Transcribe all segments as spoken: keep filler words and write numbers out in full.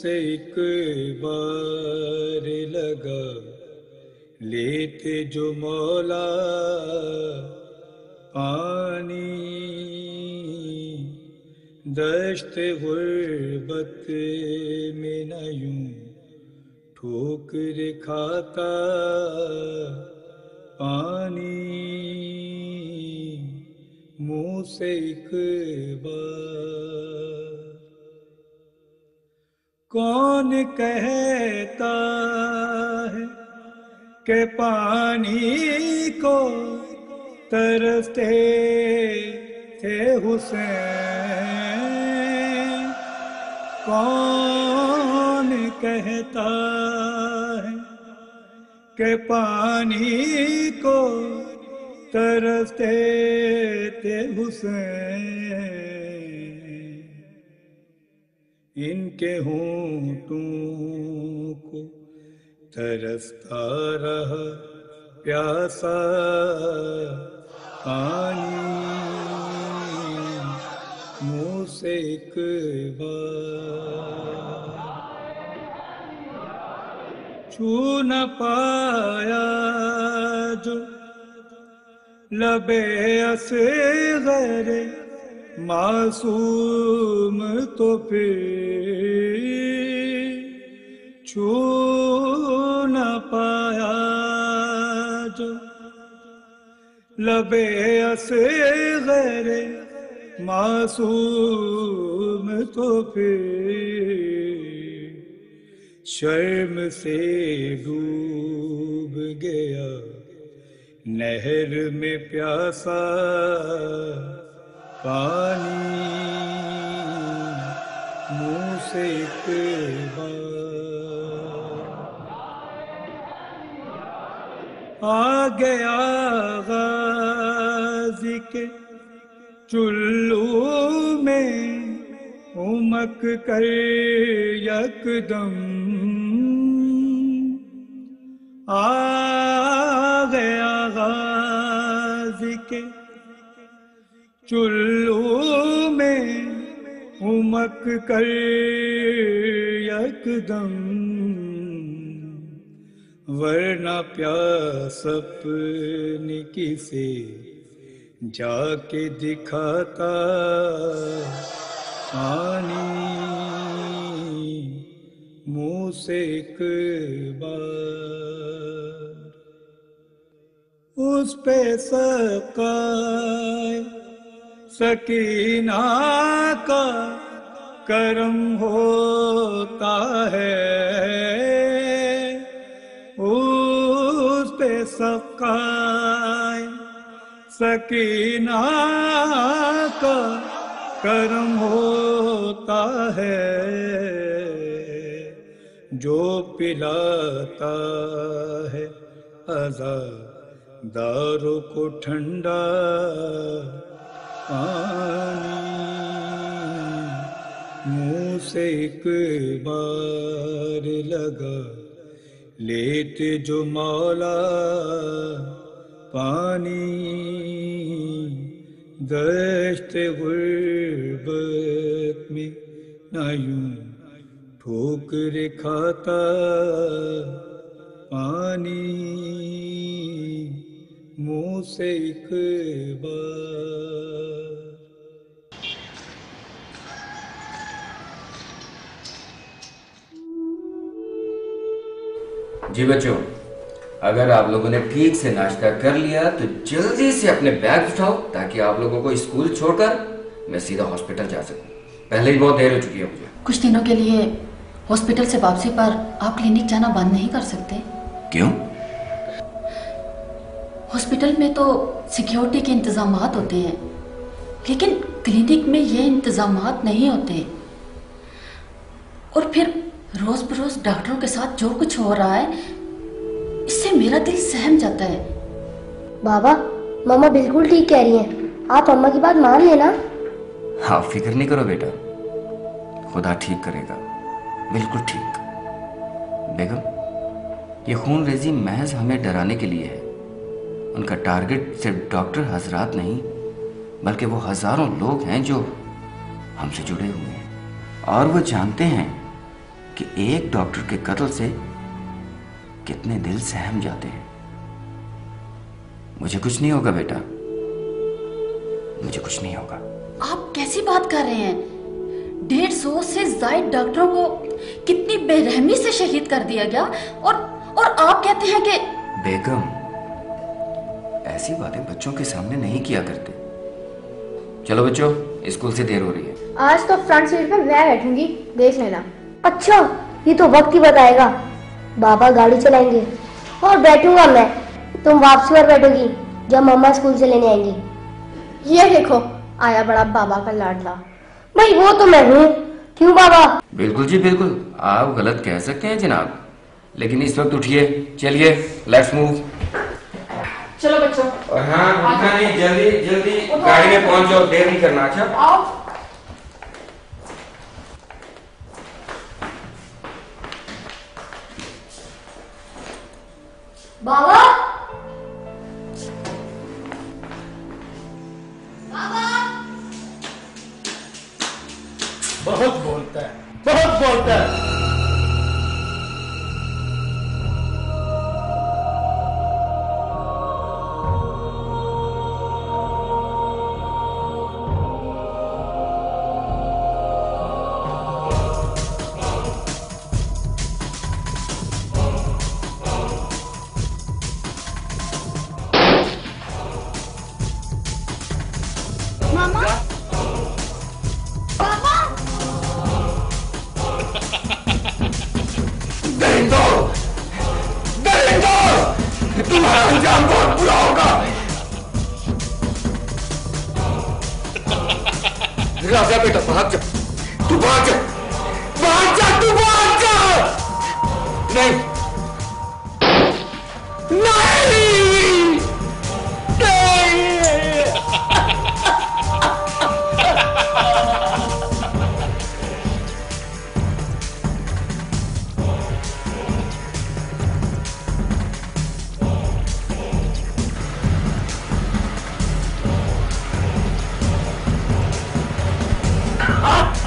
से एक बार लगा लेते जो मौला पानी, दश्त गुर्बत में न यूं ठोकर खाता पानी, मुँह से एक बार। कौन कहता है कि पानी को तरसते थे हुसैन, कौन कहता है कि पानी को तरसते थे हुसैन। इनके होंठों को तरसता रहा प्यासा पानी, मुँह से एक बार। छू न पाया जो लबे असग़र मासूम तो फिर छू न पाया जो लबे असग़र मासूम तो फिर शर्म से डूब गया नहर में प्यासा पानी, मुँह से एक बार। आ गया गाज़ी के चुल्लू में उमक कर यकदम, आ गया गाज़ी के चुल्लू में उमक कर यकदम, वरना प्यास अपनी किसे जाके दिखाता पानी, मुँह से एक बार। उस पे सक़ाए सकीना का करम होता है, उस पे सक़ाए सकीना का करम होता है, जो पिलाता है अज़ादारों को ठंडा पानी, मुँह से एक बार लगा लेते जो मौला पानी, दश्त गुर्बत में न यूं ठोकर खाता पानी, मुँह से एक बार। जी बच्चों, अगर आप लोगों ने ठीक से नाश्ता कर लिया तो जल्दी से अपने बैग उठाओ ताकि आप लोगों को स्कूल छोड़कर मैं सीधा हॉस्पिटल जा सकूं। पहले ही बहुत देर हो चुकी है मुझे। कुछ दिनों के लिए हॉस्पिटल से वापसी पर आप क्लिनिक जाना बंद नहीं कर सकते? क्यों? हॉस्पिटल में तो सिक्योरिटी के इंतजामात होते हैं, लेकिन क्लिनिक में ये इंतजामात नहीं होते। और फिर रोज बरोज डॉक्टरों के साथ जो कुछ हो रहा है, इससे मेरा दिल सहम जाता है। बाबा, मम्मा बिल्कुल ठीक कह रही हैं, आप अम्मा की बात मान लेना। हाँ, फिक्र नहीं करो बेटा, खुदा ठीक करेगा, बिल्कुल ठीक। बेगम, ये खून रेजी महज हमें डराने के लिए है। उनका टारगेट सिर्फ डॉक्टर हजरात नहीं, बल्कि वो हजारों लोग हैं जो हमसे जुड़े हुए हैं, और वो जानते हैं कि एक डॉक्टर के कत्ल से कितने दिल सहम जाते हैं। मुझे कुछ नहीं होगा बेटा, मुझे कुछ नहीं होगा। आप कैसी बात कर रहे हैं? डेढ़ सौ से ज्यादा डॉक्टरों को कितनी बेरहमी से शहीद कर दिया गया, और और आप कहते हैं कि... बेगम, ऐसी बातें बच्चों के सामने नहीं किया करते। चलो बच्चों, स्कूल से देर हो रही है। आज तो फ्रंट सीट पर मैं बैठूंगी, देख लेना। अच्छा, ये तो वक्त ही बताएगा। बाबा गाड़ी चलाएंगे और बैठूंगा मैं, तुम वापसी पर बैठोगी जब मम्मा स्कूल से लेने आएंगी। ये देखो, आया बड़ा बाबा का लाडला। भाई वो तो मैं हूँ, क्यों बाबा? बिल्कुल जी बिल्कुल, आप गलत कह सकते हैं जनाब, लेकिन इस वक्त उठिए, चलिए, लेट्स मूव। चलो बच्चों। और हाँ, रुकना नहीं, जल्दी जल्दी गाड़ी में पहुंच जाओ, देर नहीं करना। अच्छा आओ। बाबा, बाबा, बहुत बोलता है, बहुत बोलता है। तुम्हारा अंजाम बहुत बुरा होगा। राजा बेटा, भाग जा, तू भाग जा, भाग जा, तू भाग जा। नहीं नहीं नहीं। Ah!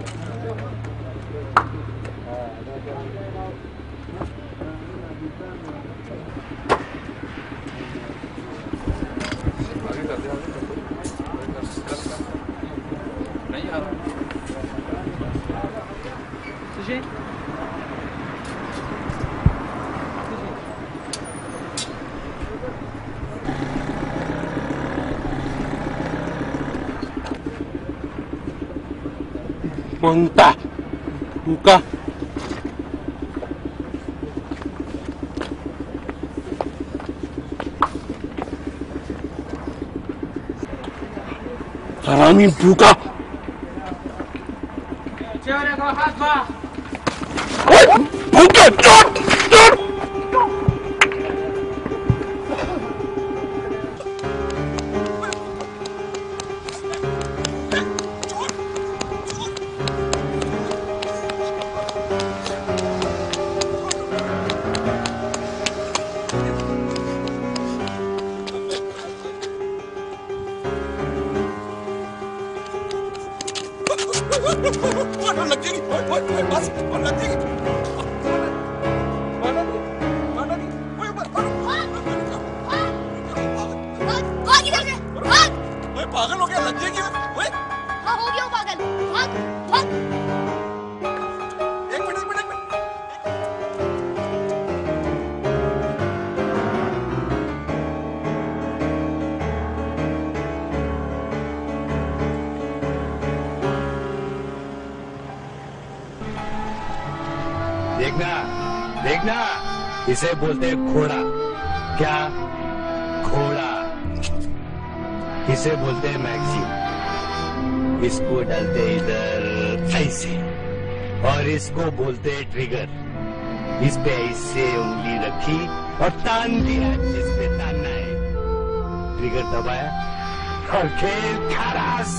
Mantap, buka. Haramin buka. Buka, cut, cut. देखना देखना, इसे बोलते हैं घोड़ा। क्या? घोड़ा। इसे बोलते हैं मैगजीन। इसको डालते हैं इधर ऐसे, और इसको बोलते हैं ट्रिगर। इस पे ऐसे उंगली रखी और तान दिया जिस पे तानना है। ट्रिगर दबाया और खेल खलास।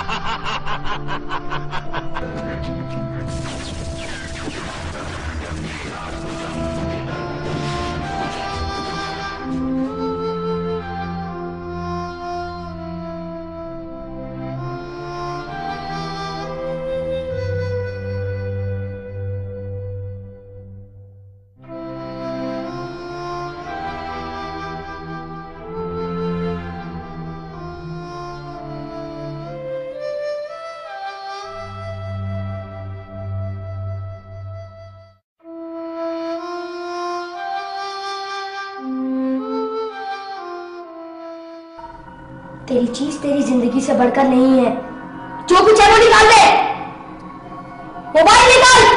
तेरी चीज तेरी जिंदगी से बढ़कर नहीं है। जो कुछ है वो निकाल दे। मोबाइल निकाल।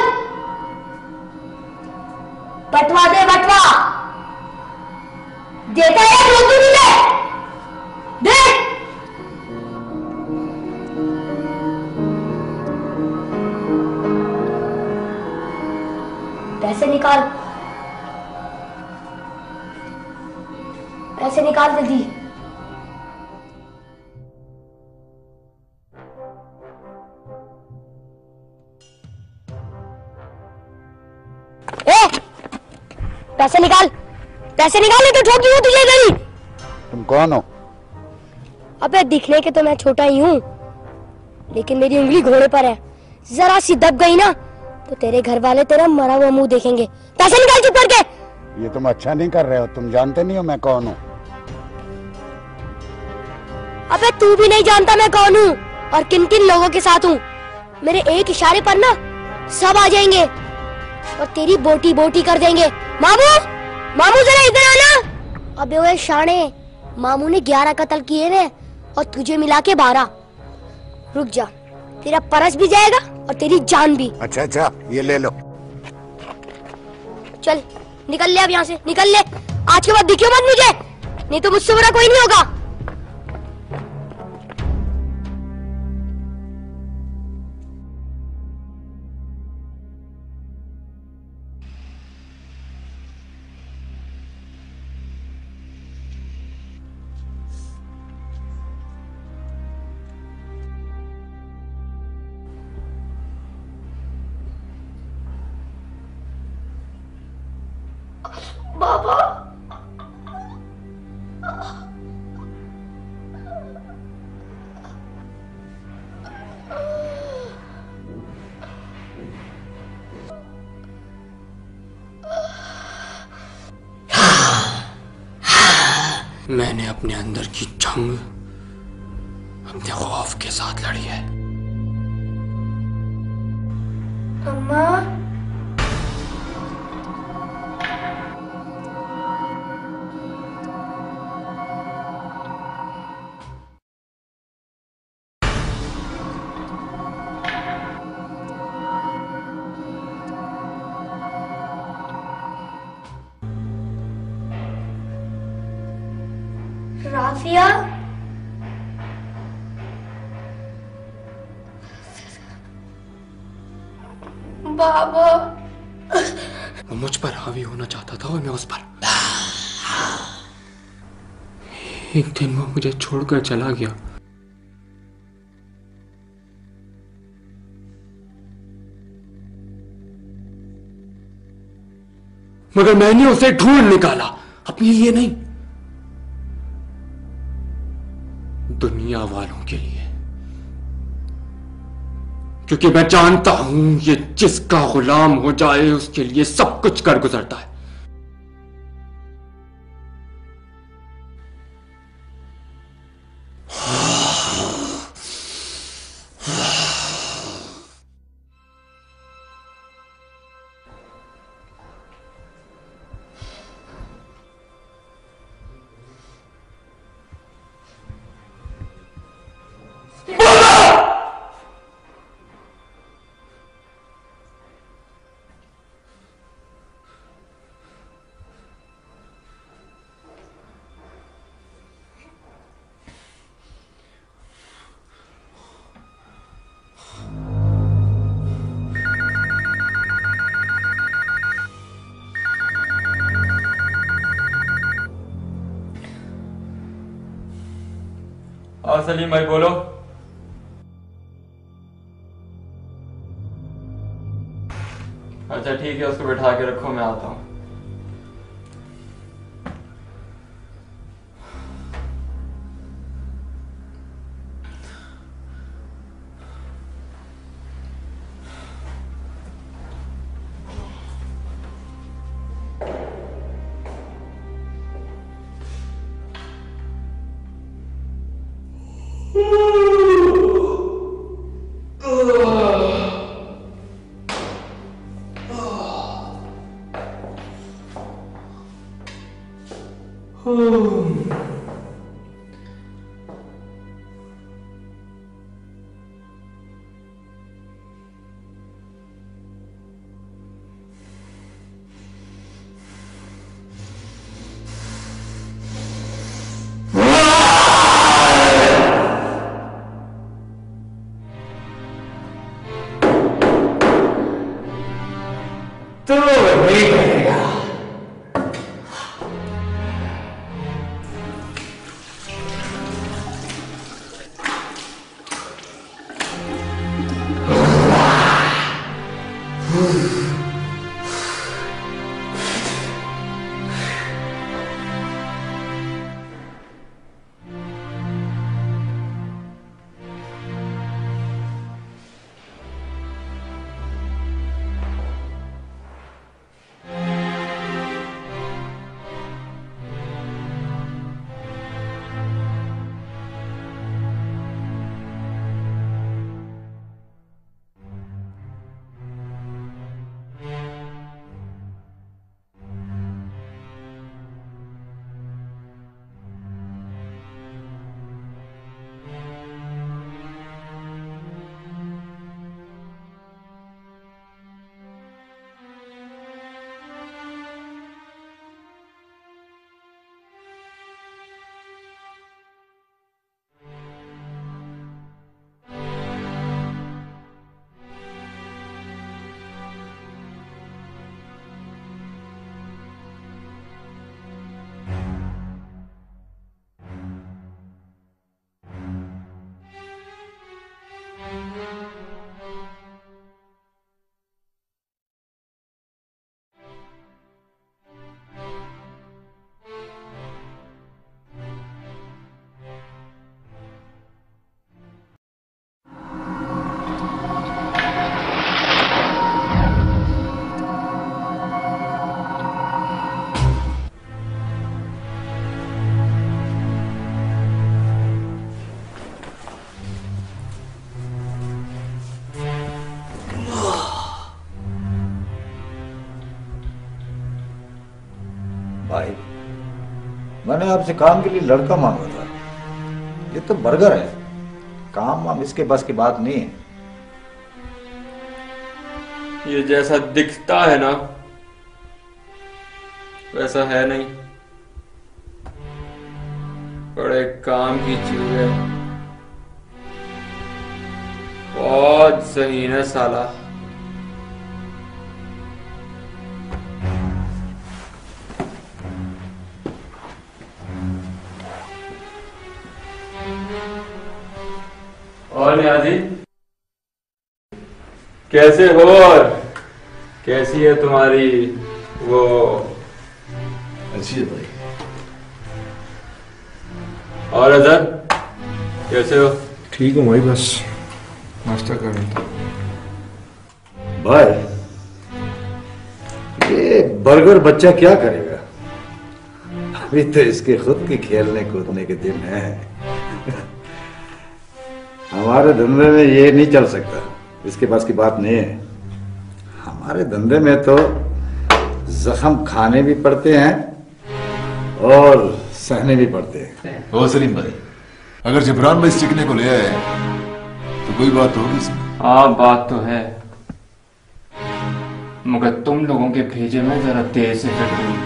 बटवा दे, बटवा। देता है जो तू नहीं दे। दे। पैसे निकाल। पैसे निकाल जल्दी। पैसे निकाल, पैसे निकाल, नहीं तो ठोक दूंगा तुझे इधर ही। तुम कौन हो? अबे दिखने के तो मैं छोटा ही हूँ, लेकिन मेरी उंगली घोड़े पर है। जरा सी दब गई ना तो तेरे घर वाले तेरा मरा हुआ मुंह देखेंगे। पैसे निकाल चुप करके। ये तुम अच्छा नहीं कर रहे हो। तुम जानते नहीं हो मैं कौन हूँ। अबे तू भी नहीं जानता मैं कौन हूँ और किन किन लोगों के साथ हूँ। मेरे एक इशारे पर ना सब आ जाएंगे और तेरी बोटी बोटी कर देंगे। मामू, मामू जरा इधर आना। अबे ओए शाणे, मामू ने ग्यारह कत्ल किए हैं और तुझे मिला के बारह। रुक जा, तेरा परस भी जाएगा और तेरी जान भी। अच्छा अच्छा, ये ले लो। चल निकल ले अब यहाँ से, निकल ले। आज के बाद दिखियो मत मुझे, नहीं तो मुझसे बुरा कोई नहीं होगा। बाबा, मैंने अपने अंदर की जंग अपने खौफ के साथ लड़ी है। अम्मा, राफिया, बाबा। वो मुझ पर हावी होना चाहता था और मैं उस पर। एक दिन वो मुझे छोड़कर चला गया। मगर मैंने उसे ढूंढ निकाला, अपने लिए नहीं, दुनिया वालों के लिए। क्योंकि मैं जानता हूं ये जिसका गुलाम हो जाए उसके लिए सब कुछ कर गुजरता है। हाँ सलीम भाई बोलो। अच्छा ठीक है, उसको बैठा के रखो, मैं आता हूँ। तो वही करेगा। भाई, मैंने आपसे काम के लिए लड़का मांगा था। ये तो बर्गर है, काम वाम इसके बस की बात नहीं है। ये जैसा दिखता है ना वैसा है नहीं, बड़े काम की चीज है, बहुत सही है साला। और नियाजी कैसे हो और कैसी है तुम्हारी वो? अच्छी है भाई। और अजहर कैसे हो? ठीक हूँ भाई, बस नाश्ता कर रहा था। भाई ये बर्गर बच्चा क्या करेगा? अभी तो इसके खुद के खेलने कूदने के दिन हैं। हमारे धंधे में ये नहीं चल सकता, इसके पास की बात नहीं है। हमारे धंधे में तो जख्म खाने भी पड़ते हैं और सहने भी पड़ते हैं। ओ सलीम भाई, अगर जबरान भाई सीखने को ले आए तो कोई बात होगी इसमें? हाँ बात तो है, मगर तुम लोगों के भेजे में जरा तेज से कर दूंगी।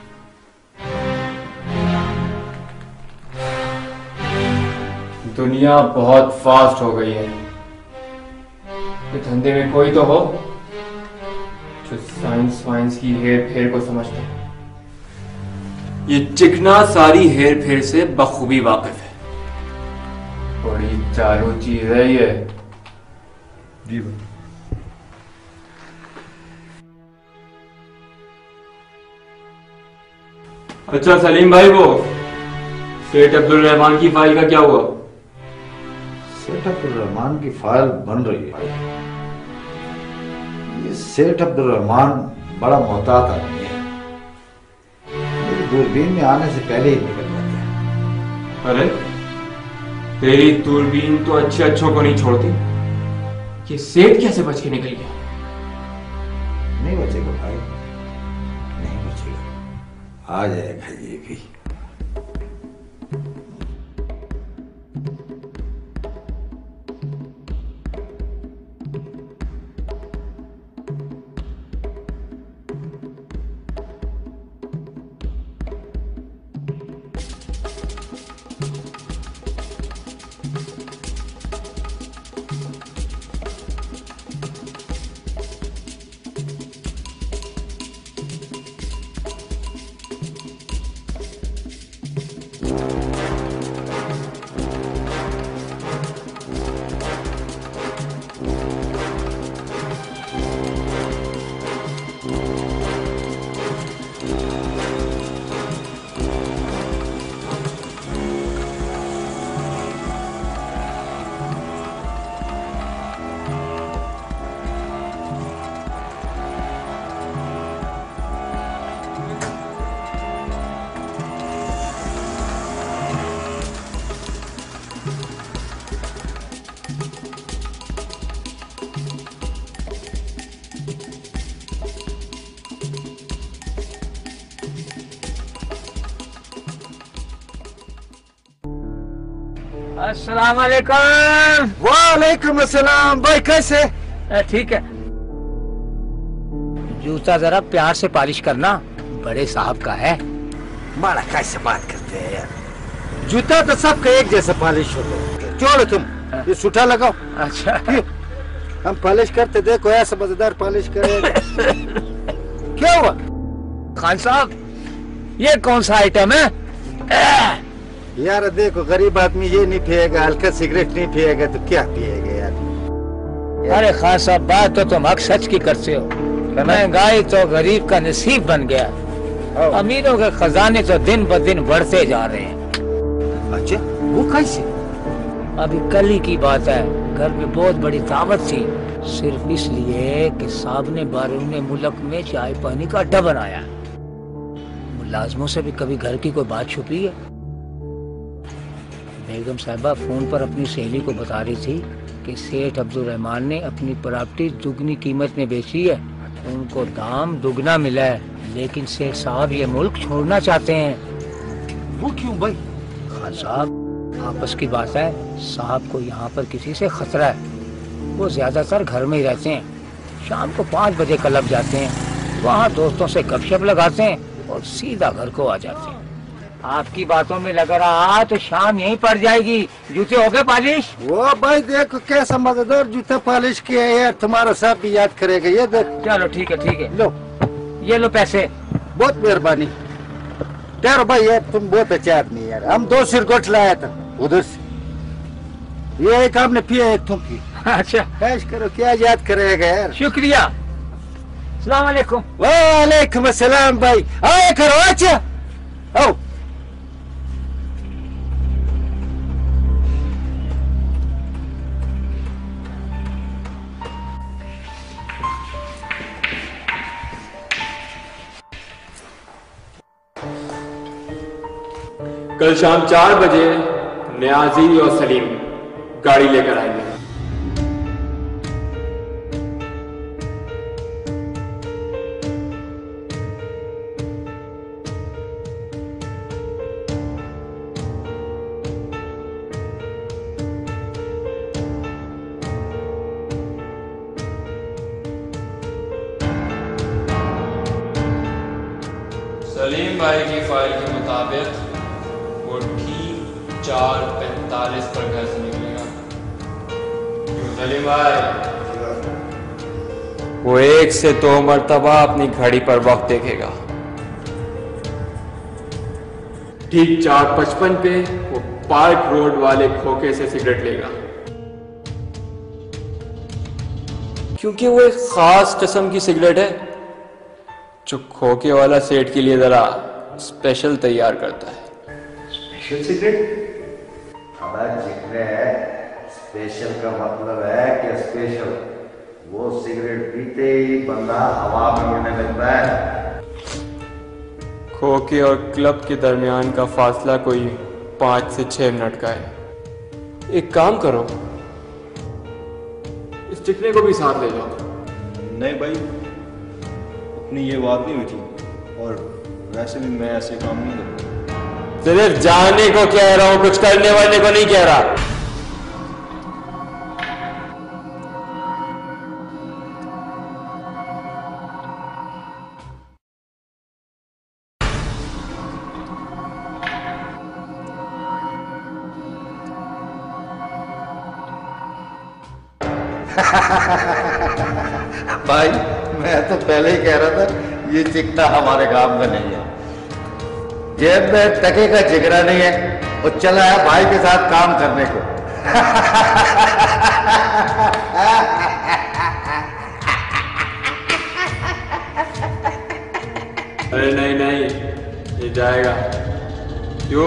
दुनिया बहुत फास्ट हो गई है, ये धंधे में कोई तो हो जो साइंस वाइंस की हेर फेर को समझता है। ये चिकना सारी हेर फेर से बखूबी वाकिफ है, बड़ी चालू चीज है ये। जी भाई। अच्छा सलीम भाई, वो सेठ अब्दुल रहमान की फाइल का क्या हुआ? सेठ अब्दुल रहमान की फाइल बन रही है। ये सेठ अब्दुल रहमान बड़ा मोहतात आदमी है, मेरी दूरबीन में आने से पहले ही निकल जाते हैं। अरे तेरी दूरबीन तो अच्छे अच्छों को नहीं छोड़ती, ये सेठ कैसे बच के निकल गया? नहीं बचेगा भाई, नहीं बचेगा, आ जाएगा ये भी। अस्सलाम वालेकुम। वालेकुम अस्सलाम। भाई कैसे? ठीक है। जूता जरा प्यार से पॉलिश करना, बड़े साहब का है। मारा कैसे बात करते हैं यार, जूता तो सबका एक जैसा पॉलिश होता है। छोड़ो तुम, ये सूठा लगाओ। अच्छा हम पॉलिश करते, देखो ऐसा मजेदार पॉलिश करेगा। क्या हुआ खान साहब, ये कौन सा आइटम है? यार देखो, गरीब आदमी ये नहीं पिएगा, हल्का सिगरेट नहीं पिएगा तो क्या पिएगा यार। अरे खान साहब, बात तो तुम हक सच की करते हो। महंगाई तो गरीब का नसीब बन गया, अमीरों के खजाने तो दिन ब दिन बढ़ते जा रहे हैं। अच्छा, वो कैसे? अभी कल ही की बात है, घर में बहुत बड़ी दावत थी, सिर्फ इसलिए कि साहब ने बारून मुल्क में चाय पानी का अड्डा बनाया। मुलाजमों से भी कभी घर की कोई बात छुपी है? बेगम साहिबा फोन पर अपनी सहेली को बता रही थी कि सेठ अब्दुल रहमान ने अपनी प्रॉपर्टी दुगनी कीमत में बेची है, उनको दाम दुगना मिला है, लेकिन सेठ साहब ये मुल्क छोड़ना चाहते हैं। वो क्यों भाई? खान साहब, आपस की बात है। साहब को यहाँ पर किसी से खतरा है। वो ज्यादातर घर में ही रहते हैं। शाम को पाँच बजे क्लब जाते हैं, वहाँ दोस्तों से गपशप लगाते हैं और सीधा घर को आ जाते हैं। आपकी बातों में लग रहा तो शाम यहीं पड़ जाएगी। जूते हो गए पॉलिश? वो भाई देखो कैसा मजेदार जूते पॉलिश किए यार, तुम्हारा साहब भी याद करेगा। ये देख। चलो ठीक है ठीक है, लो ये लो पैसे। बहुत मेहरबानी यार भाई, यार तुम बहुत अच्छे आदमी यार। हम दो सिरगोट लाया था उधर से, ये एक आपने पिया एक तुम पी। अच्छा कैश करो, क्या याद करेगा यार। शुक्रिया। सलाम अलैकुम। वालेकुम अस्सलाम भाई, आए करो। अच्छा आओ। कल शाम चार बजे न्याजी और सलीम गाड़ी लेकर आएंगे। सलीम भाई की फाइल के मुताबिक वो ठीक चार पैंतालीस पर घर से निकलेगा। सलीम भाई, वो एक से दो मरतबा अपनी घड़ी पर वक्त देखेगा। ठीक चार पचपन पे वो पार्क रोड वाले खोखे से सिगरेट लेगा, क्योंकि वो एक खास किस्म की सिगरेट है जो खोखे वाला सेठ के लिए जरा स्पेशल तैयार करता है। Special cigarette? हमारा जिक्र है, स्पेशल का मतलब है कि स्पेशल। वो सिगरेट पीते ही बंदा हवा में उड़ने लगता है। खोखे और क्लब के दरमियान का फासला कोई पांच से छह मिनट का है। एक काम करो, इस चिकने को भी साथ ले जाओ। नहीं भाई, अपनी ये बात नहीं हुई थी, और वैसे भी मैं ऐसे काम नहीं करूँगा। सिर्फ जाने को कह रहा हूं, कुछ करने वाले को नहीं कह रहा। भाई मैं तो पहले ही कह रहा था ये चिकना हमारे काम में नहीं है। जेब में टके का जिगरा नहीं है, वो चला है भाई के साथ काम करने को। अरे नहीं नहीं, ये जाएगा। क्यों?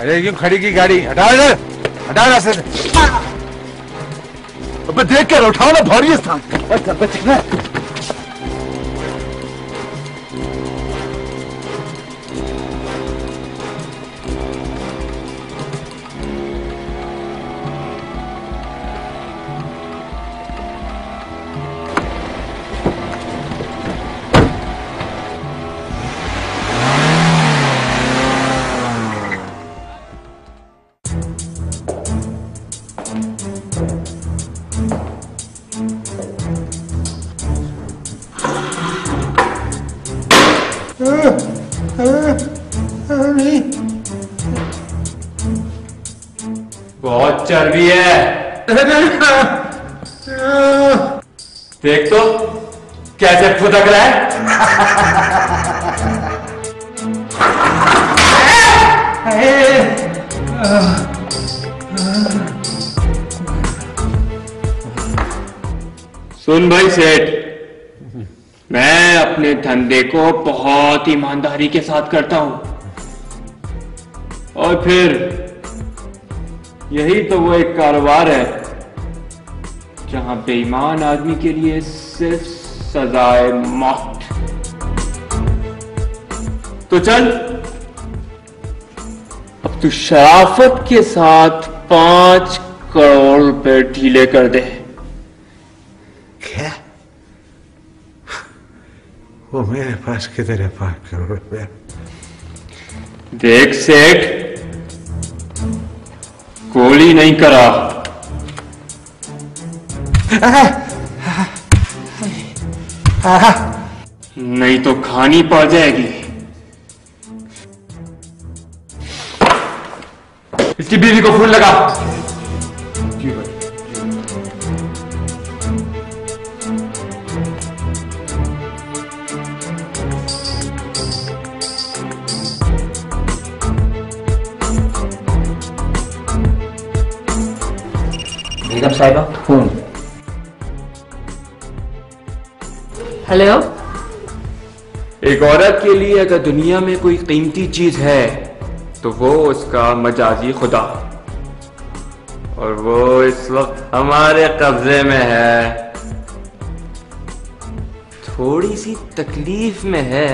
अरे क्यों खड़ी की गाड़ी? हटा इधर, हटा रास्ते से। अबे देख कर उठाओ ना, भारी है स्थान। अच्छा बच ना। बहुत चर्बी है। देख तो कैसे फुदक रहा है। सुन भाई सेठ, मैं अपने धंधे को बहुत ईमानदारी के साथ करता हूं, और फिर यही तो वो एक कारोबार है जहां बेईमान आदमी के लिए सिर्फ सजाए मौत। तो चल, अब तू शराफत के साथ पांच करोड़ रुपए ढीले कर दे। क्या? वो मेरे पास किधर है पांच करोड़ रुपया? देख सेठ, गोली नहीं करा, नहीं तो खानी पड़ जाएगी। इसकी बीवी को फोन लगा। जी भाई। बेगम साहिबा फोन। हेलो। एक औरत के लिए अगर दुनिया में कोई कीमती चीज है तो वो उसका मजाजी खुदा, और वो इस वक्त हमारे कब्जे में है। थोड़ी सी तकलीफ में है,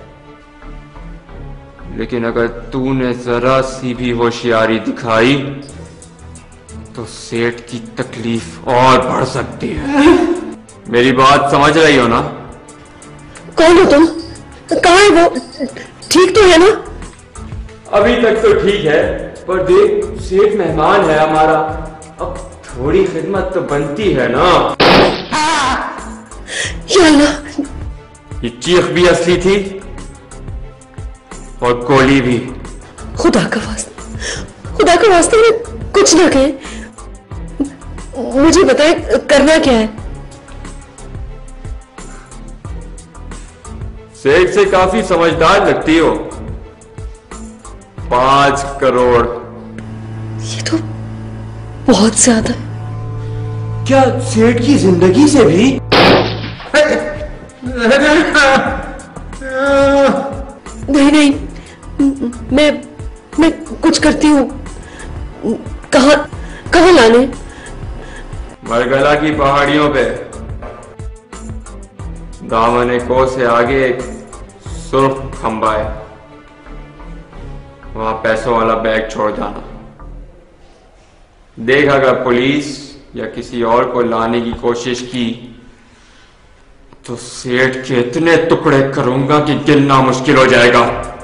लेकिन अगर तूने जरा सी भी होशियारी दिखाई तो सेठ की तकलीफ और बढ़ सकती है। मेरी बात समझ रही हो ना? कौन हो तुम? कहाँ है वो? ठीक तो है ना? अभी तक तो ठीक है, पर देख सेठ मेहमान है हमारा, अब थोड़ी खिदमत तो बनती है ना। या अल्लाह, ये चीख भी असली थी और गोली भी। खुदा का वास्ता, खुदा का वास्ता उन्हें कुछ ना कहे। मुझे बताए करना क्या है? सेठ से काफी समझदार लगती हो। पांच करोड़। ये तो बहुत ज्यादा। क्या सेठ की जिंदगी से भी? नहीं नहीं, मैं मैं कुछ करती हूँ। कहाँ कहाँ लाने? मरगला की पहाड़ियों पे दामने को से आगे एक सुर्ख खंबा है, वहां पैसों वाला बैग छोड़ जाना। देख अगर पुलिस या किसी और को लाने की कोशिश की तो सेठ के इतने टुकड़े करूंगा कि गिनना मुश्किल हो जाएगा,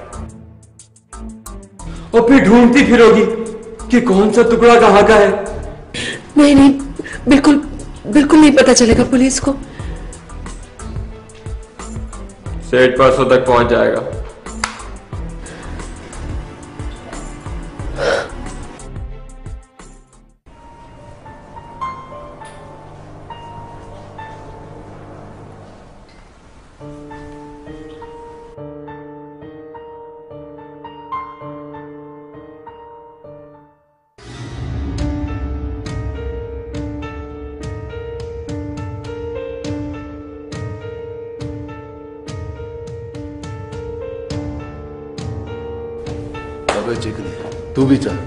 और फिर ढूंढती फिरोगी कि कौन सा टुकड़ा कहां का है। नहीं नहीं, बिल्कुल बिल्कुल नहीं पता चलेगा पुलिस को। सेठ परसों तक पहुंच जाएगा। अबे चिकनी, तू भी चाह।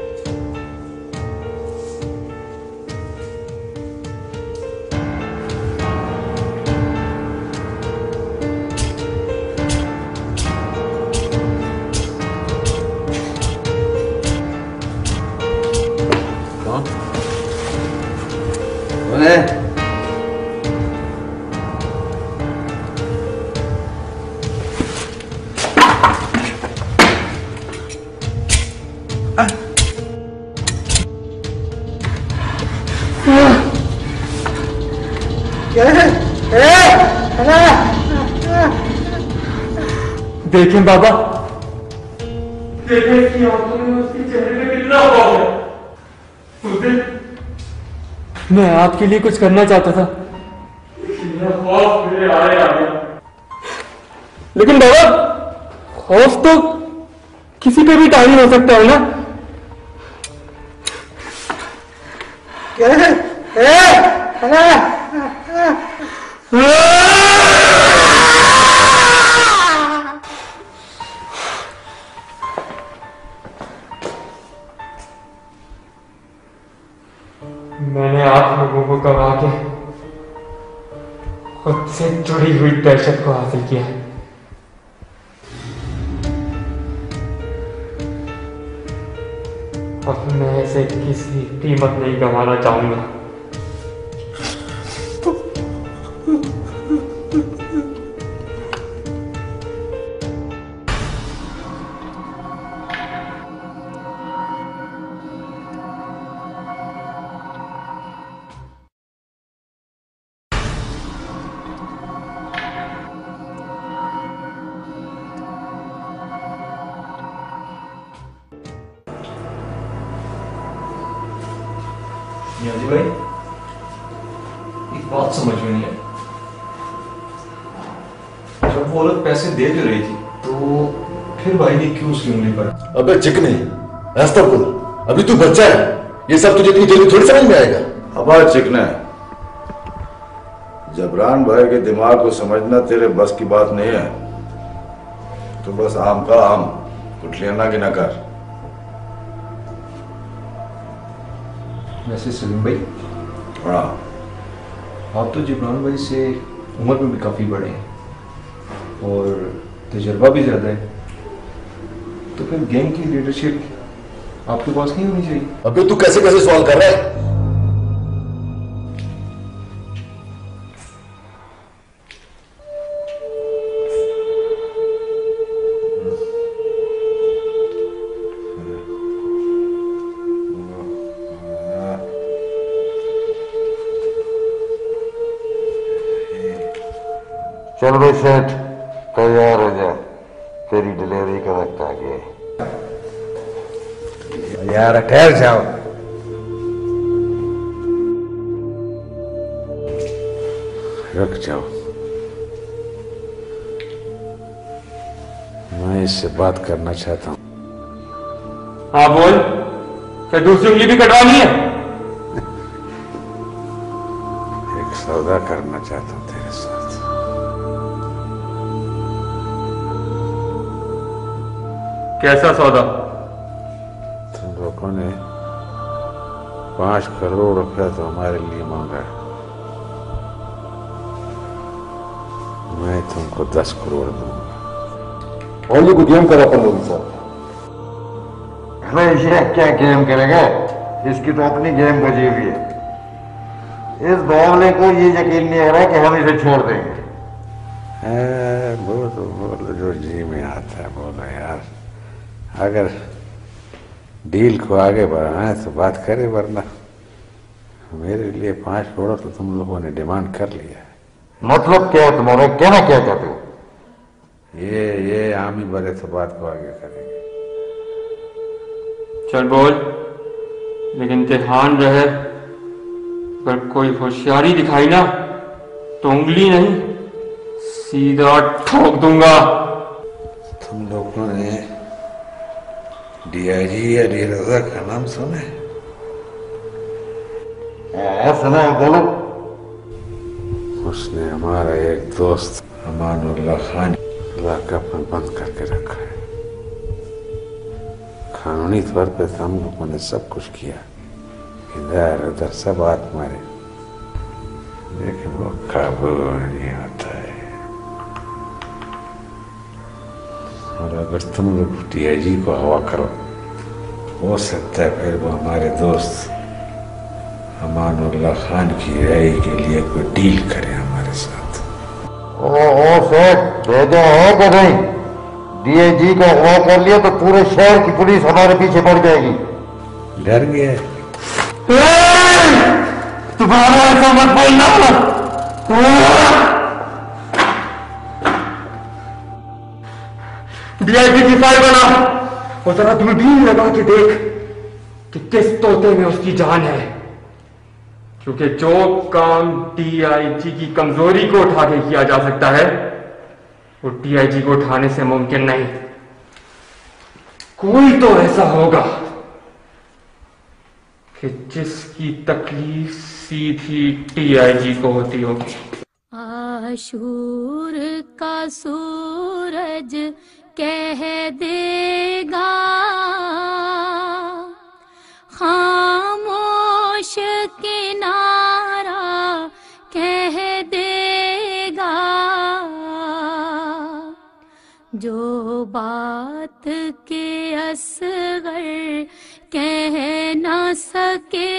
कौन कौन है? देखें बाबा, देखें इसकी आंखों में उसके चेहरे पे कितना हुआ है। उस दिन मैं आपके लिए कुछ करना चाहता था, खौफ मेरे आए आ गया। लेकिन बाबा, खौफ तो किसी पे भी टाइम हो सकता है ना। मैंने आप लोगों को गवा के खुद से जुड़ी हुई दहशत को हासिल किया है। अब मैं इसे किसी कीमत नहीं गंवाना चाहूंगा। नियाजी भाई, एक बात समझ में नहीं आई। जब वो औरत पैसे दे तो रही थी, तो फिर भाई ने क्यों उसकी उंगली पर? अबे चिकने, रास्ता बोल। अभी तू बच्चा है, ये सब तुझे इतनी जल्दी थोड़ी समझ में आएगा। अब चिकने, जबरान भाई के दिमाग को समझना तेरे बस की बात नहीं है। तो बस आम का आम, गुठलियां गिना कर। वैसे सलीम भाई, हाँ, आप तो जिब्रान भाई से उम्र में भी काफी बड़े हैं और तजुर्बा भी ज्यादा है, तो फिर गैंग की लीडरशिप आपके पास नहीं होनी चाहिए? अबे तू कैसे कैसे सवाल कर रहा है? चल भाई सेठ, तैयार हो जा, तेरी डिलीवरी का वक्त आ गया। यार ठहर जाओ। रुक जाओ, मैं इससे बात करना चाहता हूँ। हाँ बोल, क्या दूसरी उंगली भी कटवानी है? एक सौदा करना चाहता हूँ तेरे साथ। कैसा सौदा? तुम लोगों ने पांच करोड़ रुपया तो हमारे लिए मांगा है, मैं तुमको दस करोड़ दूंगा। और ये कोई गेम करा अपन लोगों साथ? अरे ये क्या गेम करेगा? इसकी तो अपनी गेम बजी हुई है। इस बावले को ये यकीन नहीं आ रहा कि हम इसे छोड़ देंगे। बोलो बोलो, जो जी में आता है बोलो यार। अगर डील को आगे बढ़ाना है तो बात करे, वरना मेरे लिए पांच करोड़ तो तुम लोगों ने डिमांड कर लिया है। मतलब क्या है तुम्हारा? कहना क्या चाहते हो? ये ये आम ही बड़े तो बात को आगे करेंगे। चल बोल, लेकिन ध्यान रहे, अगर कोई होशियारी दिखाई ना तो उंगली नहीं सीधा ठोक दूंगा। तुम लोगों ने डीआईजी या डी रजा का नाम सुना है? सुना है, बोलो। उसने हमारा एक दोस्त अमानुल्लाह खान लॉकअप में बंद करके रखा है। कानूनी तौर पे हम लोगों ने सब कुछ किया, इधर उधर सब हाथ मारे, लेकिन वो काबू नहीं होता है। और अगर तुम लोग डीआईजी को हवा करो, हो सकता है फिर वो हमारे दोस्त अमानुल्लाह खान की रिहाई के लिए कोई डील करे हमारे साथ। ओ ओ सेठ, भेजा है कि नहीं? डीआईजी को हवा कर लिया तो पूरे शहर की पुलिस हमारे पीछे पड़ जाएगी। डर गया? तुम्हारा ऐसा मत बोलना। डीआईजी की फाइल बना और जरा दूरबीन लगा के देख कि किस तोते में उसकी जान है, क्योंकि जो काम डीआईजी की कमजोरी को उठा के किया जा सकता है वो डीआईजी को उठाने से मुमकिन नहीं। कोई तो ऐसा होगा कि जिसकी तकलीफ सीधी डीआईजी को होती होगी। आशूर का सूरज कह देगा, खामोश किनारा कह देगा, जो बात के असगर कह न सके,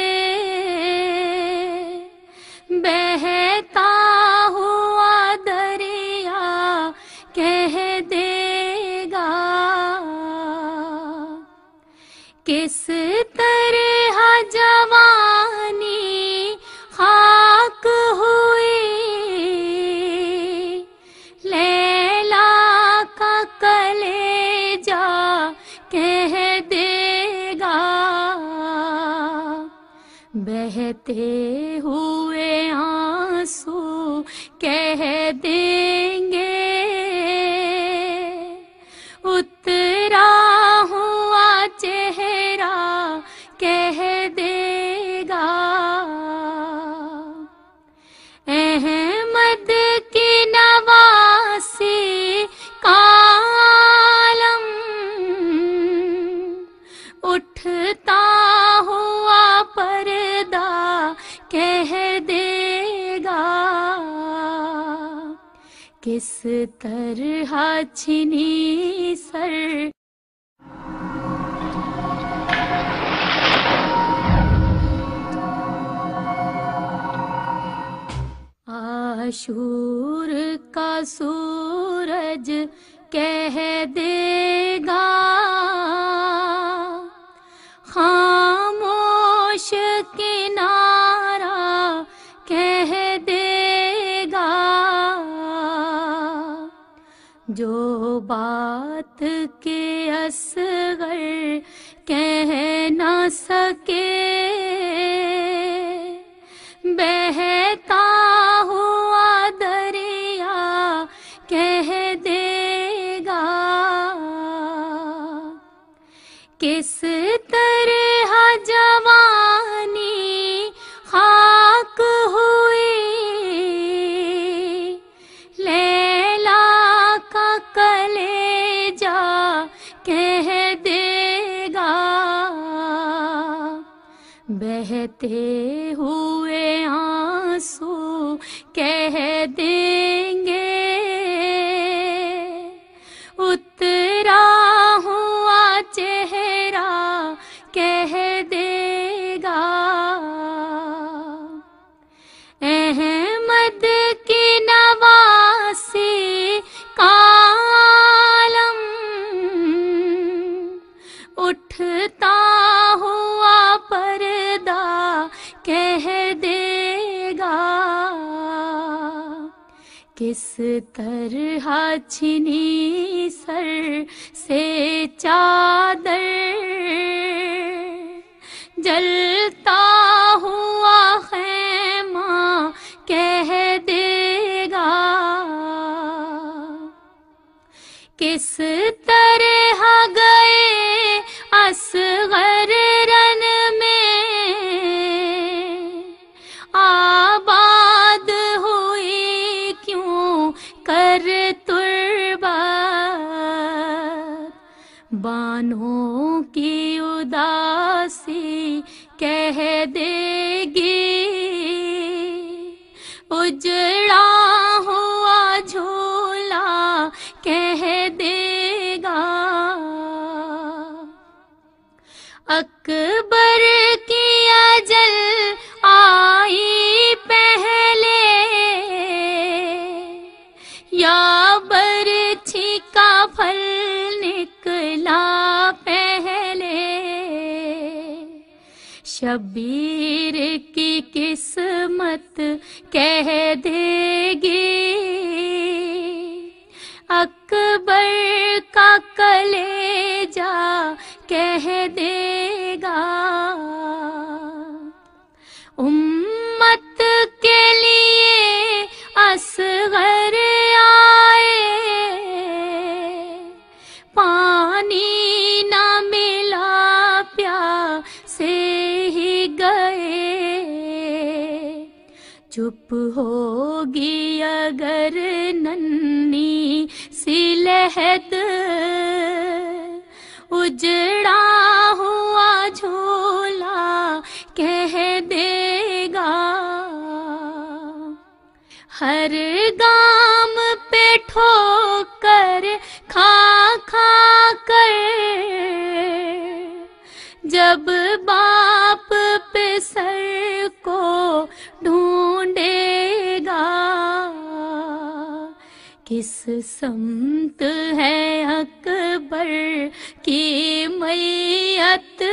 बहता हुआ दरिया कह देगा। किस तरह जवानी खाक हुई, लैला का कलेजा कह देगा, बहते हुए आंसू कह देंगे, उतरा हुआ चेहरा कह देगा। अहमद की नवासी का आलम उठता हुआ पर्दा कह देगा, किस तरह छिनी सर। आशूर का सूरज कह देगा, खामोश किनारा कह देगा, जो बात के असगर कह न सके, बहता हुआ दरिया कह देगा। किस तरह जवानी खाक हुई, लैला का कलेजा कह देगा, बहते हुए आंसू कह देंगे, उतरा हुआ चेहरा कह देगा। अहमद की नवासी का आलम उठता हुआ पर्दा कह देगा, किस तरह छिनी सर से चादर, जलता हुआ खैमा कह देगा, किस तरह गए असगर रन में, आबाद हुई क्यों कर तुर्बत, बानों आंखों की उदासी कह देगी, उजड़ा हुआ झूला कह देगा। अकबर की अजल आई पहले या बरछी का फल निकला पहले, शबीर की किस्मत कह देगी, अकबर का कलेजा कह देगा। उम्मत के लिए असगर आए, पानी ना मिला प्यासे ही गए, चुप होगी अगर नन्ही सी लहद, उजड़ा हुआ झूला कह देगा। हर गाम पे ठोकर खा खा कर जब बाप पे सर को ढूंढेगा, किस समत है अकबर की मैयत,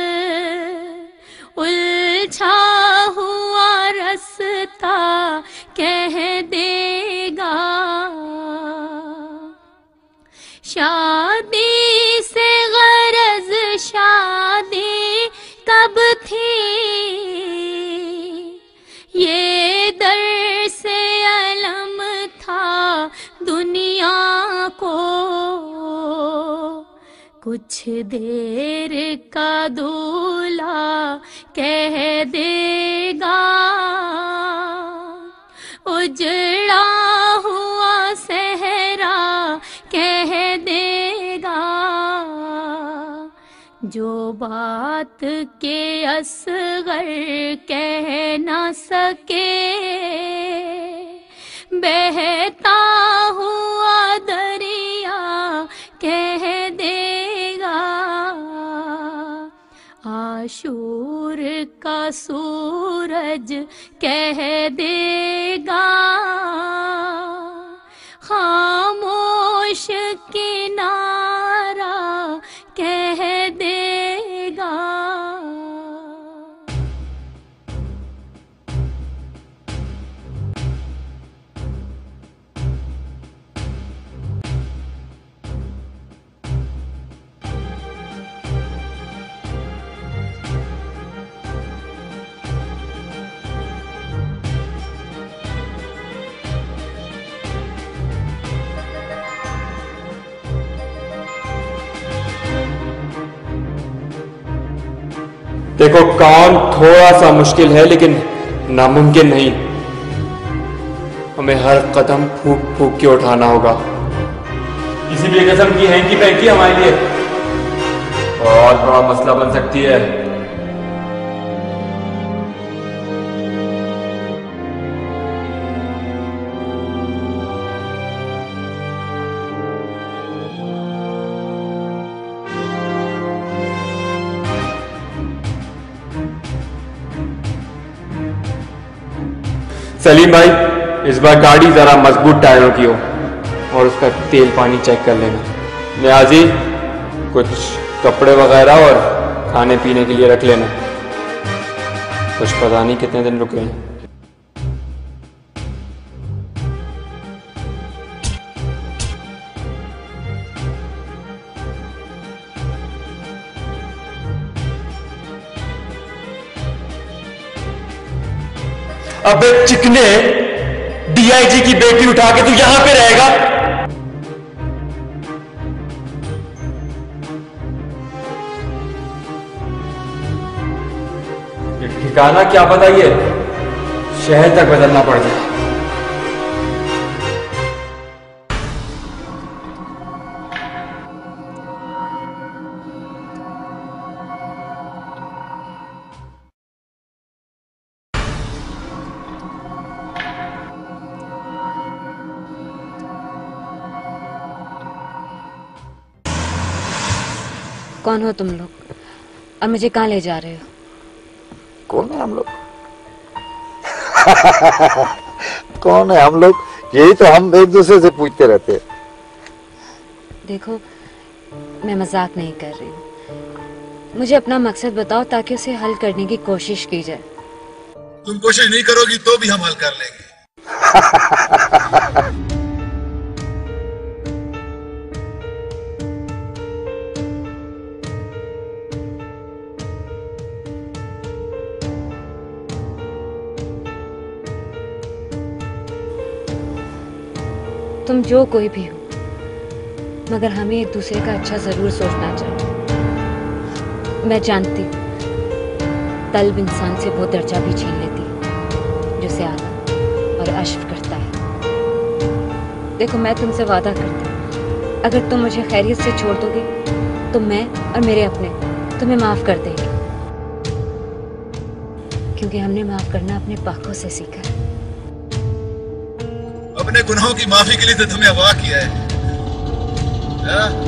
उलझा हुआ रास्ता कह देगा। शादी से गरज शादी कब थी, ये दर से अलम था दुनिया को, कुछ देर का दूल्हा कह देगा, उजड़ा हुआ सहरा कह देगा। जो बात के असगर कह ना सके, बहता हुआ दरिया कह देगा। आशूर का सूरज कह देगा, खामोश किनारा कह देगा। देखो, काम थोड़ा सा मुश्किल है लेकिन नामुमकिन नहीं। हमें हर कदम फूक फूक के उठाना होगा। किसी भी किस्म की हैंकी पैंकी हमारे लिए बहुत बड़ा मसला बन सकती है। सलीम भाई, इस बार गाड़ी जरा मजबूत टायरों की हो और उसका तेल पानी चेक कर लेना। न्याजी, कुछ कपड़े वगैरह और खाने पीने के लिए रख लेना, कुछ पता नहीं कितने दिन रुके हैं। अबे चिकने, डीआईजी की बेटी उठा के तू यहां पे रहेगा? ये ठिकाना क्या बताइए, शहर तक बदलना पड़ जाए। कौन हो तुम लोग और मुझे कहाँ ले जा रहे हो? कौन है हम लोग? कौन है हम लोग? यही तो हम एक दूसरे से पूछते रहते हैं। देखो, मैं मजाक नहीं कर रही हूँ। मुझे अपना मकसद बताओ ताकि उसे हल करने की कोशिश की जाए। तुम कोशिश नहीं करोगी तो भी हम हल कर लेंगे। तुम जो कोई भी हो, मगर हमें एक दूसरे का अच्छा जरूर सोचना चाहिए। मैं जानती हूँ तलब इंसान से वो दर्जा भी छीन लेती है जो उसे आदम और अश्फ करता है। देखो, मैं तुमसे वादा करती हूँ, अगर तुम मुझे खैरियत से छोड़ दोगे तो मैं और मेरे अपने तुम्हें माफ कर देंगे, क्योंकि हमने माफ करना अपने पाकों से सीखा है। अपने गुनाहों की माफी के लिए तो तुम्हें अगवा किया है, हा?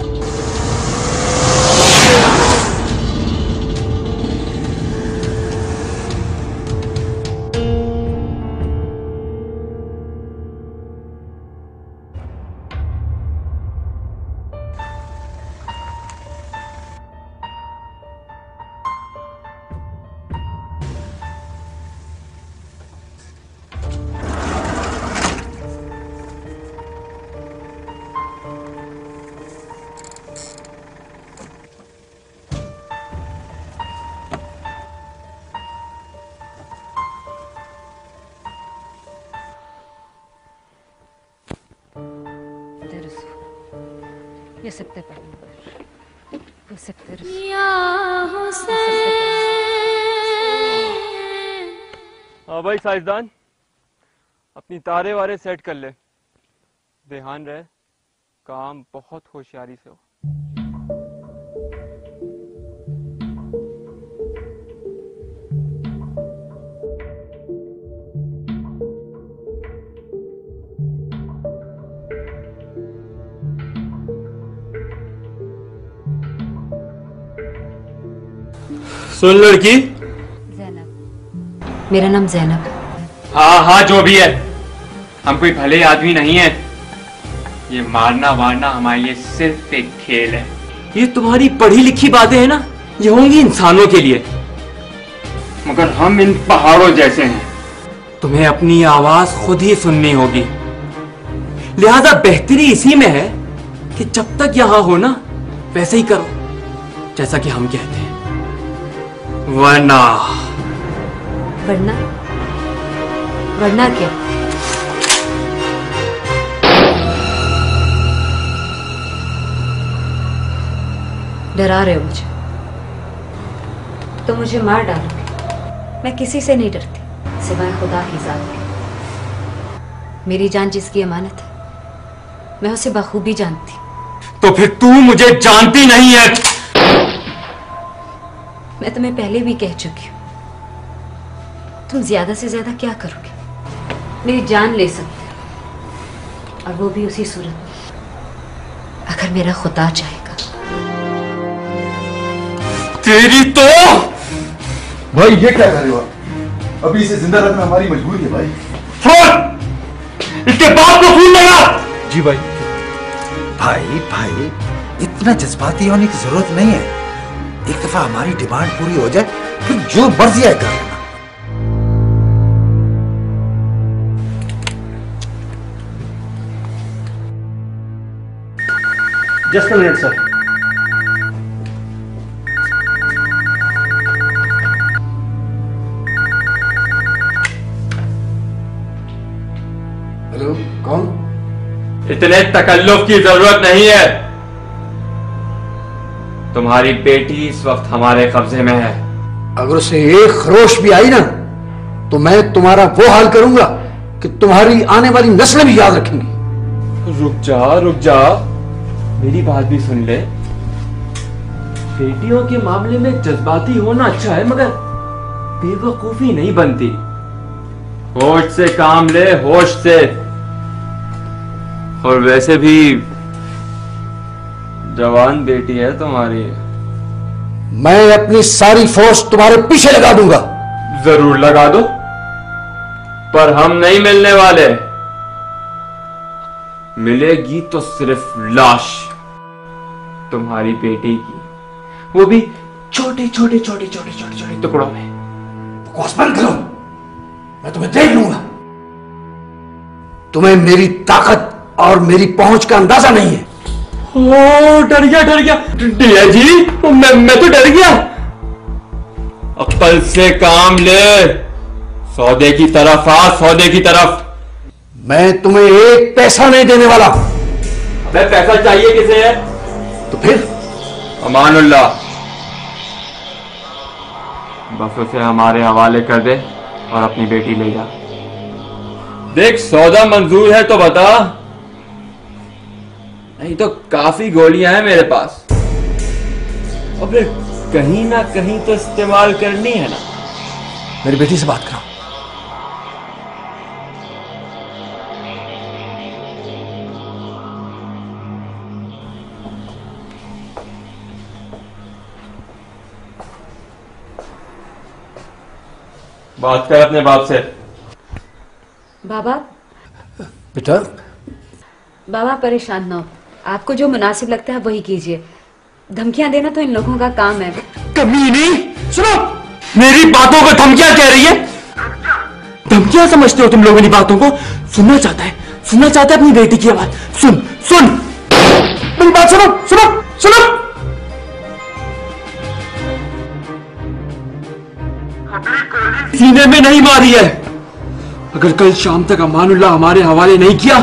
ये सकते पढ़ेंगे, वो सकते हाँ भाई साइंसदान, अपनी तारे वारे सेट कर ले। ध्यान रहे, काम बहुत होशियारी से हो। सुन लड़की, ज़ैनब, मेरा नाम ज़ैनब है। हाँ हाँ जो भी है, हम कोई भले आदमी नहीं है। ये मारना वारना हमारे लिए सिर्फ एक खेल है। ये तुम्हारी पढ़ी लिखी बातें हैं ना, ये होंगी इंसानों के लिए, मगर हम इन पहाड़ों जैसे हैं। तुम्हें अपनी आवाज खुद ही सुननी होगी। लिहाजा बेहतरी इसी में है कि जब तक यहां हो ना, वैसे ही करो जैसा कि हम कहते हैं, वरना वरना वरना क्या? डरा रहे हो मुझे? तो मुझे मार डालोगे। मैं किसी से नहीं डरती सिवाय खुदा की जात के। मेरी जान जिसकी अमानत है, मैं उसे बखूबी जानती। तो फिर तू मुझे जानती नहीं है। मैं तुम्हें पहले भी कह चुकी हूँ, तुम ज्यादा से ज्यादा क्या करोगे? मेरी जान ले सकते हो, और वो भी उसी सूरत में अगर मेरा खुदा चाहेगा। तेरी तो भाई ये क्या कर रहे हो? अभी इसे जिंदा रखना हमारी मजबूरी है भाई। फोन! इसके बाप को फोन लगा। जी भाई। भाई भाई इतना जज्बाती होने की जरूरत नहीं है। एक दफा हमारी डिमांड पूरी हो जाए, फिर जो मर्जी है कर लेना। Just a minute sir. Hello, कौन? इतने तकल्लुफ की जरूरत नहीं है। तुम्हारी बेटी इस वक्त हमारे कब्जे में है। अगर उसे एक खरोश भी आई ना, तो मैं तुम्हारा वो हाल करूंगा कि तुम्हारी आने वाली नस्लें भी याद रखेंगी। रुक जा रुक जा, मेरी बात भी सुन ले। बेटियों के मामले में जज्बाती होना अच्छा है, मगर बेवकूफी नहीं बनती। होश से काम ले, होश से। और वैसे भी जवान बेटी है तुम्हारी, मैं अपनी सारी फोर्स तुम्हारे पीछे लगा दूंगा। जरूर लगा दो, पर हम नहीं मिलने वाले। मिलेगी तो सिर्फ लाश तुम्हारी बेटी की, वो भी छोटे छोटे छोटे छोटे छोटे छोटे टुकड़ों में। बकवास बंद करो, मैं तुम्हें देख लूंगा। तुम्हें मेरी ताकत और मेरी पहुंच का अंदाजा नहीं है। ओ, डर गया डर गया डीआईजी, मैं मैं तो डर गया। अक्ल से काम ले, सौदे की तरफ आ, सौदे की तरफ। मैं तुम्हें एक पैसा नहीं देने वाला। अबे पैसा चाहिए किसे है? तो फिर अमानुल्लाह, बस उसे हमारे हवाले कर दे और अपनी बेटी ले जा। देख, सौदा मंजूर है तो बता, नहीं तो काफी गोलियां हैं मेरे पास, और फिर कहीं ना कहीं तो इस्तेमाल करनी है ना। मेरी बेटी से बात करो। बात कर अपने बाप से। बाबा बेटा, बाबा परेशान ना हो, आपको जो मुनासिब लगता है वही कीजिए। धमकियां देना तो इन लोगों का काम है। कमीनी, सुनो, मेरी बातों को धमकियां कह रही है। धमकियां समझते हो तुम लोग मेरी बातों को? सुनना चाहता है, सुनना चाहता है अपनी बेटी की आवाज। सुन सुन मेरी बात, सुनो सुनो सुनो। सीने में नहीं मारी है। अगर कल शाम तक अमानुल्लाह हमारे हवाले नहीं किया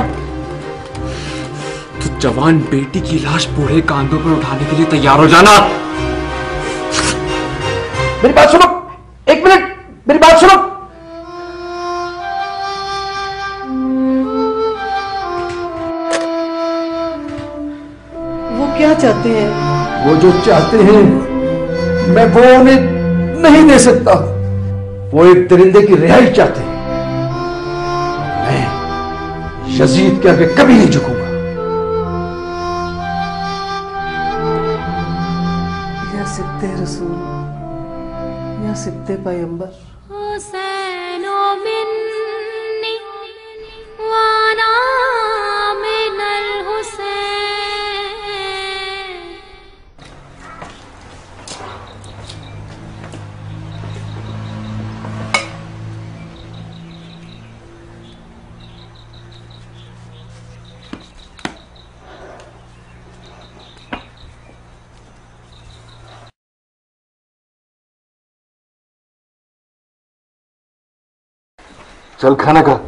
तो जवान बेटी की लाश बूढ़े कांधों पर उठाने के लिए तैयार हो जाना। मेरी बात सुनो, एक मिनट, मेरी बात सुनो। वो क्या चाहते हैं? वो जो चाहते हैं मैं वो उन्हें नहीं दे सकता। वो एक दरिंदे की रिहाई चाहते हैं। मैं यजीद के आगे कभी नहीं झुकूंगा। या सिद्दे रसूल, या सिद्दे पैगंबर। हुसैनो मिन्नी वाना मिनल हुसैन। चल खाना खा।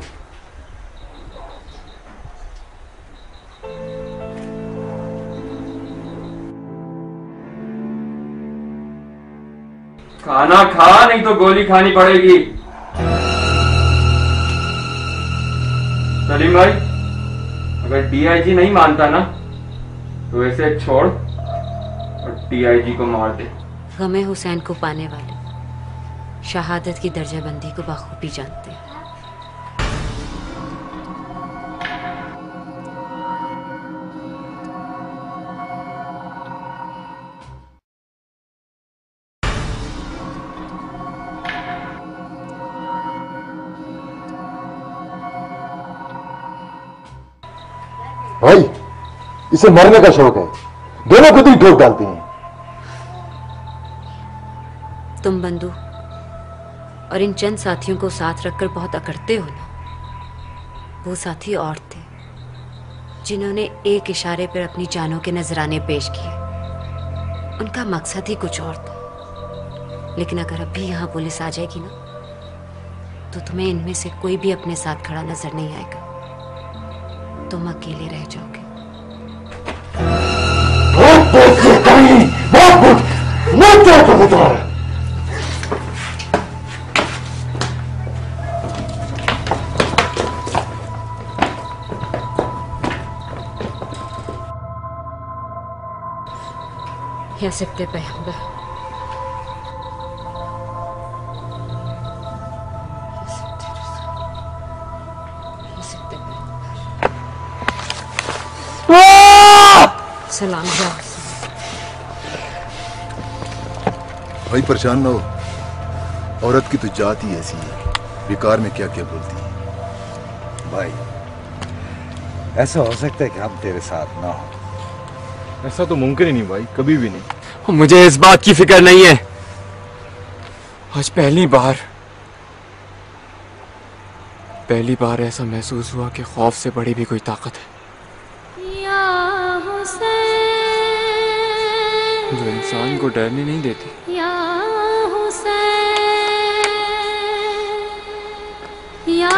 खाना खा, नहीं तो गोली खानी पड़ेगी। सलीम भाई, अगर डीआईजी नहीं मानता ना तो इसे छोड़ और डीआईजी को मार दे। गमे हुसैन को पाने वाले शहादत की दर्जाबंदी को बखूबी जानते हैं। भाई, इसे मरने का शौक है, दोनों को तुम ठोक डालते हैं। तुम बंधु और इन चंद साथियों को साथ रखकर बहुत अकड़ते हो ना। वो साथी और थे जिन्होंने एक इशारे पर अपनी जानों के नजराने पेश किए। उनका मकसद ही कुछ और था। लेकिन अगर अभी यहाँ पुलिस आ जाएगी ना तो तुम्हें इनमें से कोई भी अपने साथ खड़ा नजर नहीं आएगा। तुम अकेले रह जाओगे। बहुत बहुत बहुत बहुत मत जाओ तुम उधर। या सिद्दे पैगंबर, सलाम जाओ। भाई परेशान ना हो, औरत की तो जात ही ऐसी है, बेकार में क्या क्या बोलती है। भाई ऐसा हो सकता है कि हम तेरे साथ ना हो? ऐसा तो मुमकिन ही नहीं भाई, कभी भी नहीं। मुझे इस बात की फिक्र नहीं है। आज पहली बार पहली बार ऐसा महसूस हुआ कि खौफ से बड़ी भी कोई ताकत है या हुसैन, जो इंसान को डरने नहीं देती। या हुसैन, या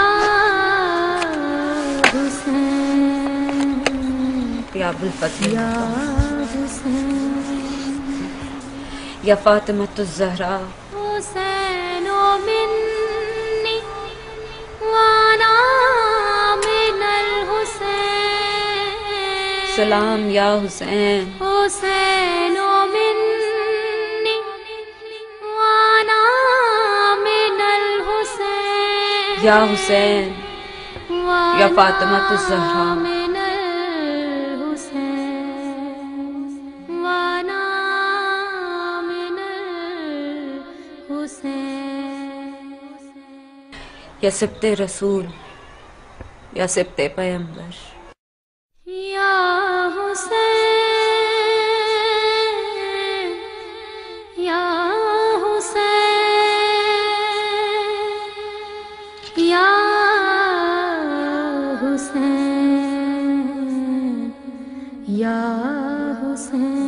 हुसैन, या अबुल फजल, या हुसैन, या फातिमतुज ज़हरा, हुसैनो मिन्नी वाना मिनल हुसैन, सलाम या हुसैन, हुसैनो मिन्नी वाना मिनल हुसैन, या हुसैन, या फातिमतुज ज़हरा, या सिब्ते रसूल, या सिब्ते पैगंबर। या हुसैन, या हुसैन, या हुसैन, या हुसैन।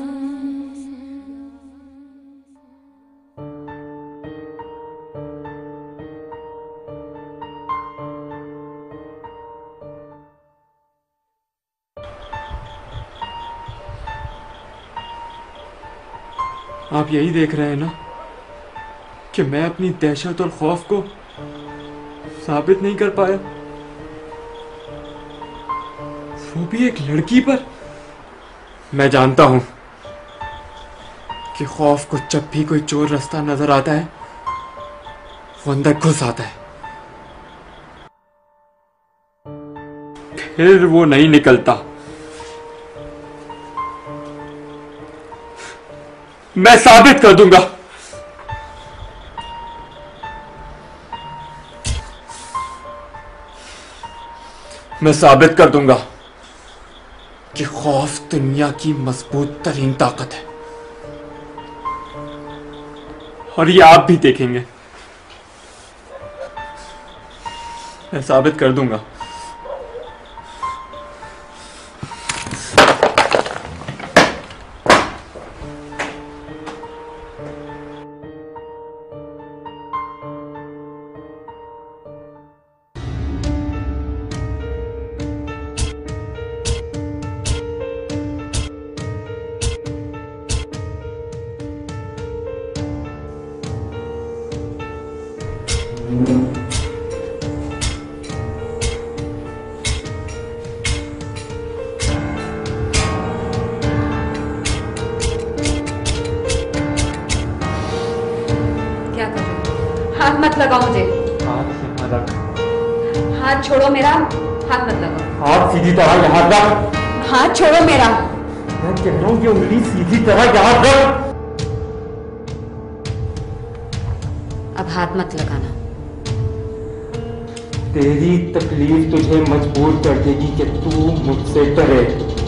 आप यही देख रहे हैं ना कि मैं अपनी दहशत और खौफ को साबित नहीं कर पाया, वो भी एक लड़की पर। मैं जानता हूं कि खौफ को जब भी कोई चोर रास्ता नजर आता है वो अंदर घुस आता है, फिर वो नहीं निकलता। मैं साबित कर दूंगा। मैं साबित कर दूंगा कि खौफ दुनिया की मजबूत तरीन ताकत है, और ये आप भी देखेंगे। मैं साबित कर दूंगा। हाथ मत लगाओ मुझे। हाथ यहाँ रख। हाथ छोड़ो मेरा, हाथ मत लगाओ। हाथ सीधी तरह यहाँ रख। हाथ छोड़ो मेरा। मैं कह रहा हूँ ये उंगली सीधी तरह यहाँ रख। अब हाथ मत लगाना। तेरी तकलीफ तुझे मजबूर कर देगी कि तू मुझसे डरे।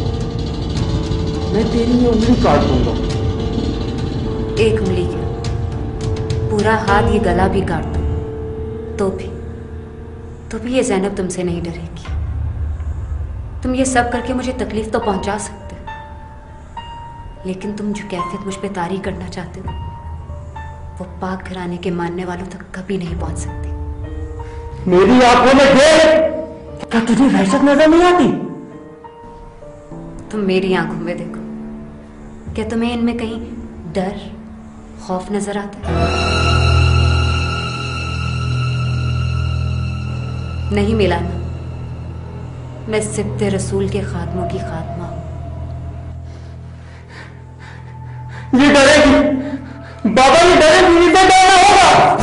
मैं तेरी ये उंगली काट दूंगा। एक उंगली क्या, पूरा हाथ, ये गला भी काट दूं तो भी तो भी ये ज़ैनब तुमसे नहीं डरेगी। तुम ये सब करके मुझे तकलीफ तो पहुंचा सकते हो, लेकिन तुम जो कैफियत मुझ पे तारी करना चाहते हो वो पाक घराने के मानने वालों तक कभी नहीं पहुंच सकती। मेरी आंखों में देख, क्या तुझे वहशत नजर नहीं आती? तुम मेरी आंखों में देखो, क्या तुम्हें इनमें कहीं डर, खौफ नजर आता है? नहीं मिला ना। मैं सिब्ते रसूल के खात्मों की खात्मा हूं। ये डरेगी बाबा, ये डरेगी, इसे डरना होगा।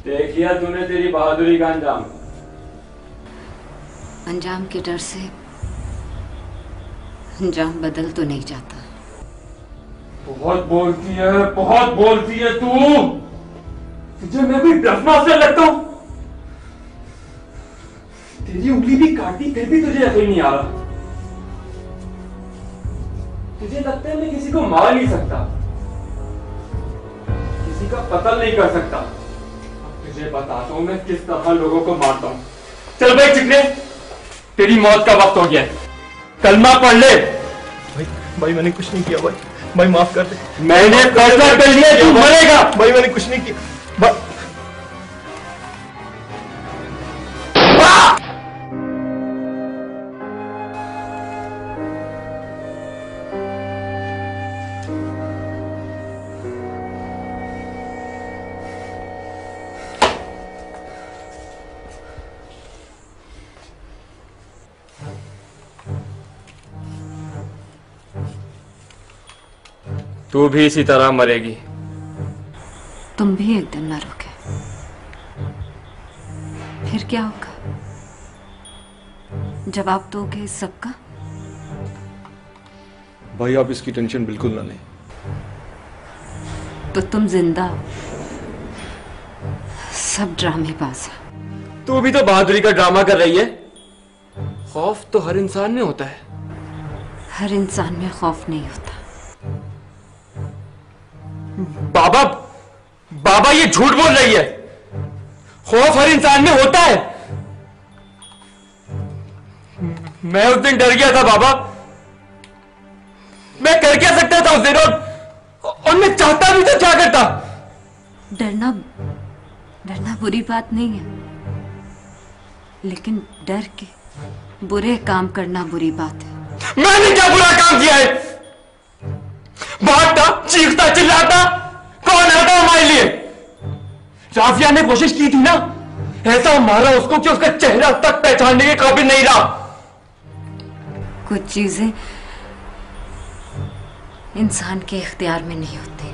देखिए तूने तेरी बहादुरी का अंजाम। अंजाम के डर से अंजाम बदल तो नहीं जाता। बहुत बोलती है, बहुत बोलती है तू। तुझे मैं कोई ब्लफ मास्टर लगता हूं? तेरी उंगली भी काटी फिर भी तुझे यकीन नहीं आ रहा। तुझे लगता है मैं किसी को मार नहीं सकता, किसी का कत्ल नहीं कर सकता। तुझे बताता हूं मैं किस तरह लोगों को मारता हूं। चल भाई चिकने, तेरी मौत का वक्त हो गया है, कलमा पढ़ ले। भाई भाई मैंने कुछ नहीं किया भाई, भाई माफ कर दे। मैंने फैसला कर लिया, तू मरेगा। भाई मैंने कुछ नहीं किया। तू भी इसी तरह मरेगी। तुम भी एक दिन मरोगे, फिर क्या होगा? जवाब दोगे इस सबका? भाई आप इसकी टेंशन बिल्कुल ना लें। तो तुम जिंदा हो, सब ड्रामेबाज है। तू भी तो बहादुरी का ड्रामा कर रही है। खौफ तो हर इंसान में होता है। हर इंसान में खौफ नहीं होता। बाबा, बाबा ये झूठ बोल रही है। खौफ हर इंसान में होता है। मैं उस दिन डर गया था बाबा। मैं कर क्या सकता था उस दिन, और, और मैं चाहता भी तो क्या करता। डरना डरना बुरी बात नहीं है, लेकिन डर के बुरे काम करना बुरी बात है। मैंने क्या बुरा काम किया है? भागता, चीखता, चिल्लाता, कौन आता हमारे लिए? राफिया ने कोशिश की थी ना, ऐसा मारा उसको कि उसका चेहरा तक पहचानने के काबिल नहीं रहा। कुछ चीजें इंसान के इख्तियार में नहीं होती,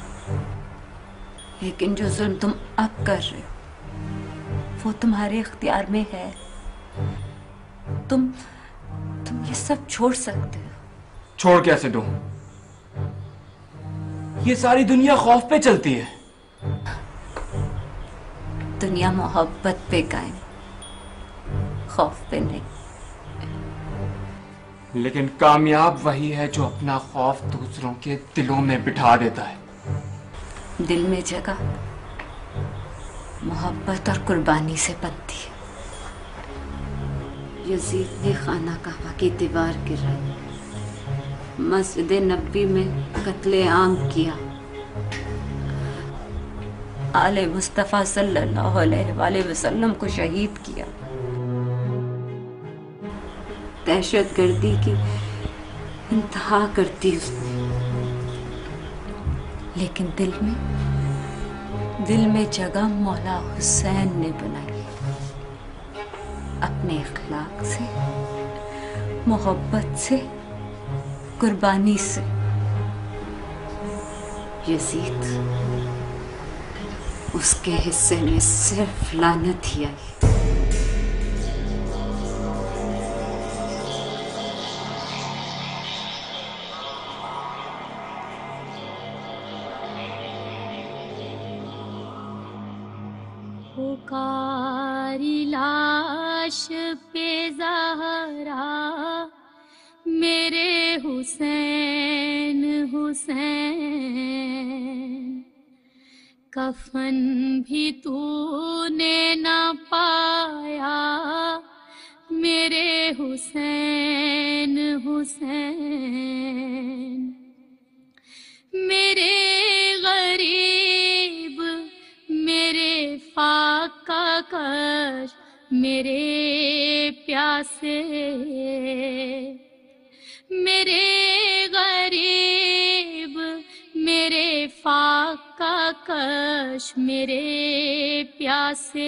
लेकिन जो जुल्म तुम अब कर रहे हो वो तुम्हारे इख्तियार में है। तुम तुम ये सब छोड़ सकते हो। छोड़ कैसे दूं? ये सारी दुनिया खौफ पे चलती है। दुनिया मोहब्बत पे कायम, खौफ पे नहीं। लेकिन कामयाब वही है जो अपना खौफ दूसरों के दिलों में बिठा देता है। दिल में जगह मोहब्बत और कुर्बानी से बनती है। यजीद ने खाना काबा की दीवार गिराई, मस्जिद नबी में कत्ले आम किया, आले मुस्तफ़ा सल्लल्लाहु अलैहि वसल्लम को शहीद किया। दहशतगर्दी की इंतहा करती उसने, लेकिन दिल में दिल में जगह मौला हुसैन ने बनाई। अपने इखलाक से, मोहब्बत से, कुर्बानी से। यजीद, उसके हिस्से में सिर्फ लानत ही आई। पुकारी लाश पे ज़हरा, मेरे हुसैन हुसैन, कफन भी तूने न पाया, मेरे हुसैन हुसैन। मेरे गरीब, मेरे फाका कश, मेरे प्यासे, मेरे गरीब, मेरे फाका कश, मेरे प्यासे,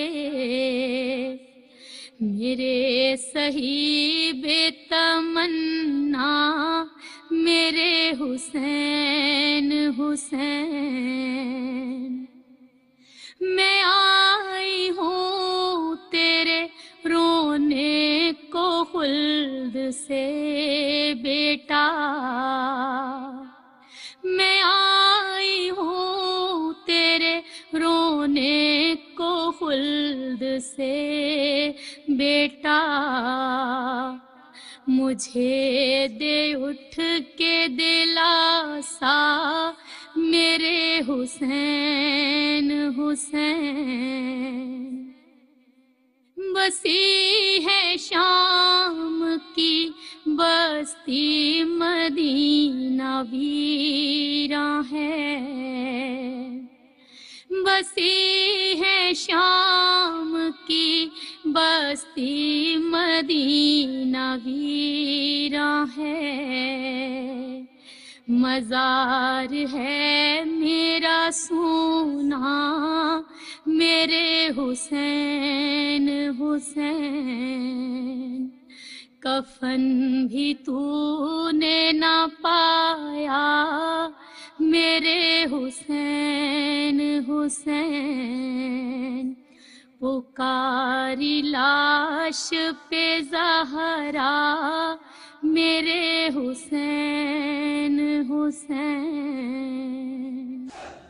मेरे सही बेतमन्ना, मेरे हुसैन हुसैन। मैं आई हूँ तेरे रोने को खुल्द से बेटा, मैं आई हूँ तेरे रोने को खुल्द से बेटा, मुझे दे उठ के दिलासा मेरे हुसैन हुसैन। बसी है शाम की बस्ती मदीना वीरा है, बसी है शाम की बस्ती मदीना वीरा है। मजार है मेरा सोना मेरे हुसैन हुसैन। कफन भी तूने ना पाया मेरे हुसैन हुसैन। पुकारी लाश पे ज़हरा मेरे हुसैन हुसैन।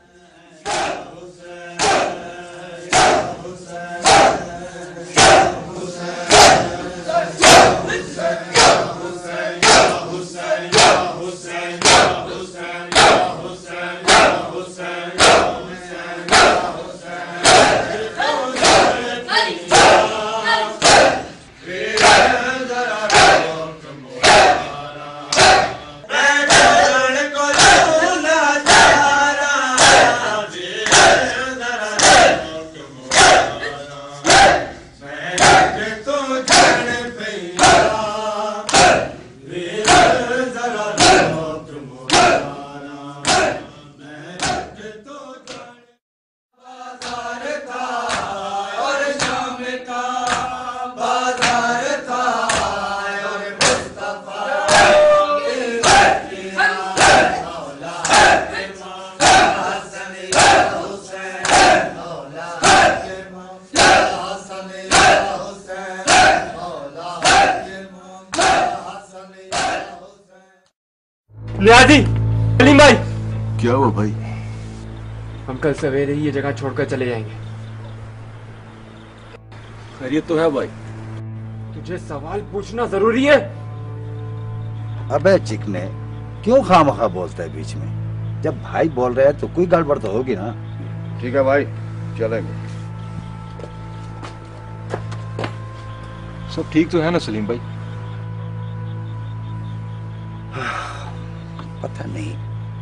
नियाजी, सलीम भाई। क्या हुआ भाई? हम कल सवेरे ही ये जगह छोड़कर चले जाएंगे। खैरियत तो है भाई? तुझे सवाल पूछना जरूरी है? अबे चिकने, क्यों खामखा बोलता है बीच में? जब भाई बोल रहे हैं तो कोई गड़बड़ तो होगी ना। ठीक है भाई, चलेंगे। सब ठीक तो है ना सलीम भाई? पता नहीं।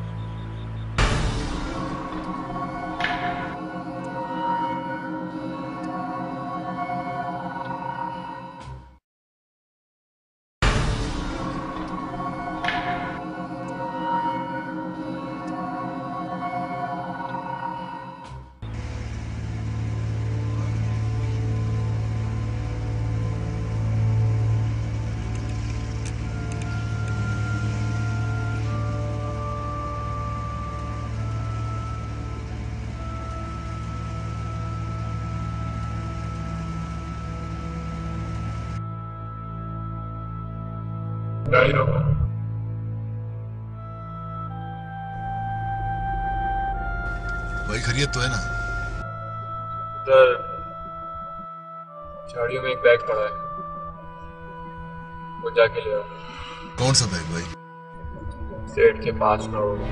भाई खैरियत तो है ना? उधर झाड़ियों में एक बैग पड़ा है, वो जाके ले आओ। कौन सा बैग भाई? सेठ के पास में होगा।